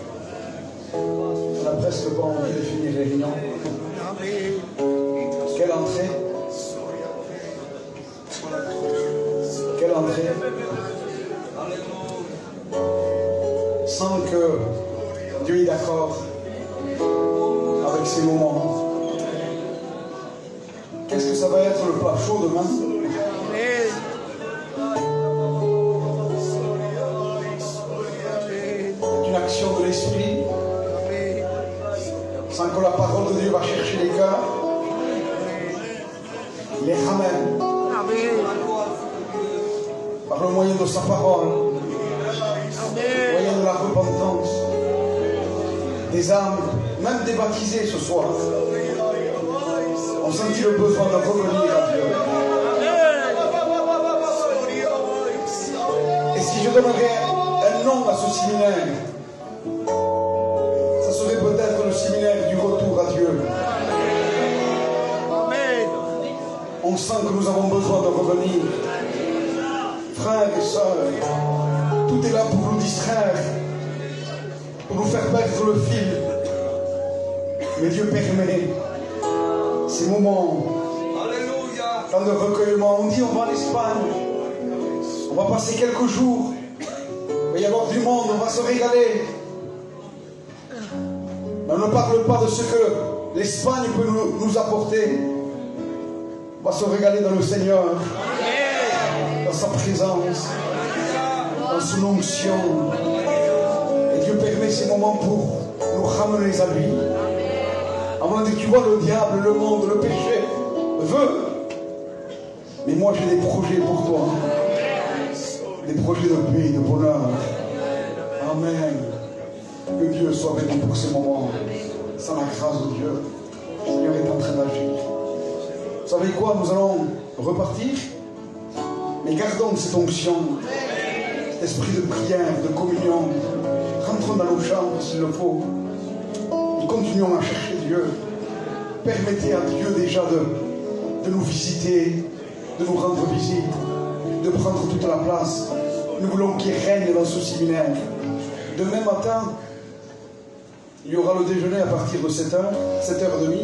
On a presque pas envie de finir les réunions. Quelle entrée. Quelle entrée. Sans que Dieu est d'accord avec ces moments. Qu'est-ce que ça va être le plat chaud demain? Une action de l'Esprit, sans que la parole de Dieu va chercher les cœurs, les ramène par le moyen de sa parole, le moyen de la repentance, des âmes, même des baptisés ce soir, ont senti le besoin de revenir à Dieu. Et si je donnerais un nom à ce séminaire, ça serait peut-être le séminaire du retour à Dieu. On sent que nous avons besoin de revenir. Frères et sœurs, tout est là pour nous distraire, pour nous faire perdre le fil. Mais Dieu permet ces moments dans le recueillement. On dit on va en Espagne, On va passer quelques jours. Il va y avoir du monde, on va se régaler. On ne parle pas de ce que l'Espagne peut nous apporter. On va se régaler dans le Seigneur, dans sa présence, dans son onction. Et Dieu permet ces moments pour nous ramener à lui. À mon avis, tu vois, le diable, le monde, le péché veut. Mais moi, j'ai des projets pour toi. Des projets de paix, de bonheur. Amen. Que Dieu soit béni pour ces moments. Sans la grâce de Dieu, le Seigneur est en train d'agir. Vous savez quoi? Nous allons repartir. Mais gardons cette onction, cet esprit de prière, de communion. Rentrons dans nos chambres s'il le faut. Et continuons à chercher Dieu. Permettez à Dieu déjà de nous visiter, de nous rendre visite, de prendre toute la place. Nous voulons qu'il règne dans ce séminaire. Demain matin, il y aura le déjeuner à partir de 7h, 7h30.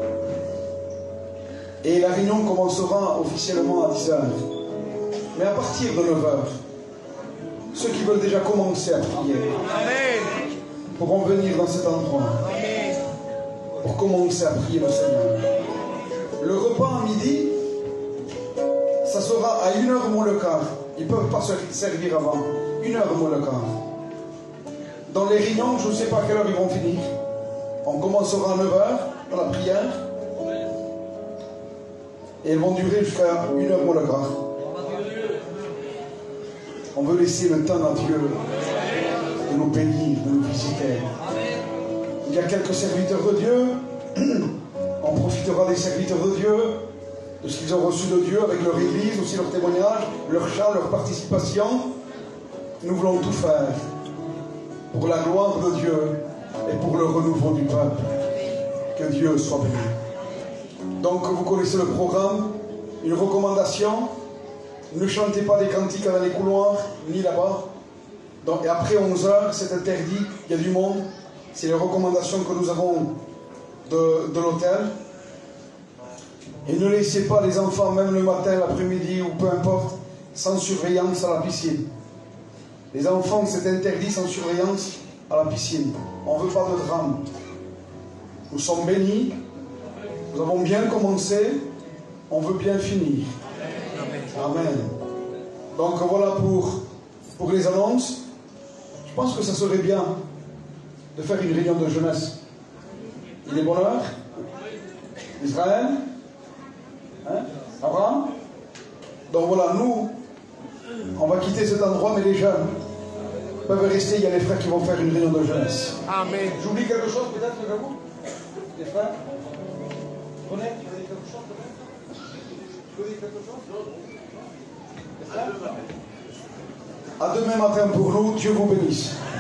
Et la réunion commencera officiellement à 10h. Mais à partir de 9h, ceux qui veulent déjà commencer à prier pourront venir dans cet endroit pour commencer à prier le Seigneur. Le repas à midi, ça sera à 1h moins le quart. Ils ne peuvent pas se servir avant. 1h moins le quart. Dans les réunions, je ne sais pas à quelle heure ils vont finir. On commencera à 9h dans la prière. Et elles vont durer jusqu'à 1h moins le quart. On veut laisser le temps à Dieu de nous bénir, de nous visiter. Il y a quelques serviteurs de Dieu. On profitera des serviteurs de Dieu, de ce qu'ils ont reçu de Dieu avec leur église, aussi leur témoignage, leur chant, leur participation. Nous voulons tout faire pour la gloire de Dieu et pour le renouveau du peuple. Que Dieu soit béni. Donc vous connaissez le programme. Une recommandation: ne chantez pas des cantiques dans les couloirs, ni là-bas. Et après 11h, c'est interdit, il y a du monde. C'est les recommandations que nous avons de l'hôtel. Et ne laissez pas les enfants, même le matin, l'après-midi ou peu importe, sans surveillance à la piscine. Les enfants, c'est interdit sans surveillance à la piscine. On ne veut pas de drame. Nous sommes bénis. Nous avons bien commencé. On veut bien finir. Amen. Donc voilà pour les annonces. Je pense que ça serait bien de faire une réunion de jeunesse. Il est bonne heure. Israël. Hein? Abraham. Donc voilà, nous, on va quitter cet endroit, mais les jeunes peuvent rester. Il y a les frères qui vont faire une réunion de jeunesse. Amen. J'oublie quelque chose peut-être, vous? Les frères? René, tu veux dire quelque chose peut-être? Tu veux dire quelque chose? Les frères? À demain matin pour nous. Dieu vous bénisse.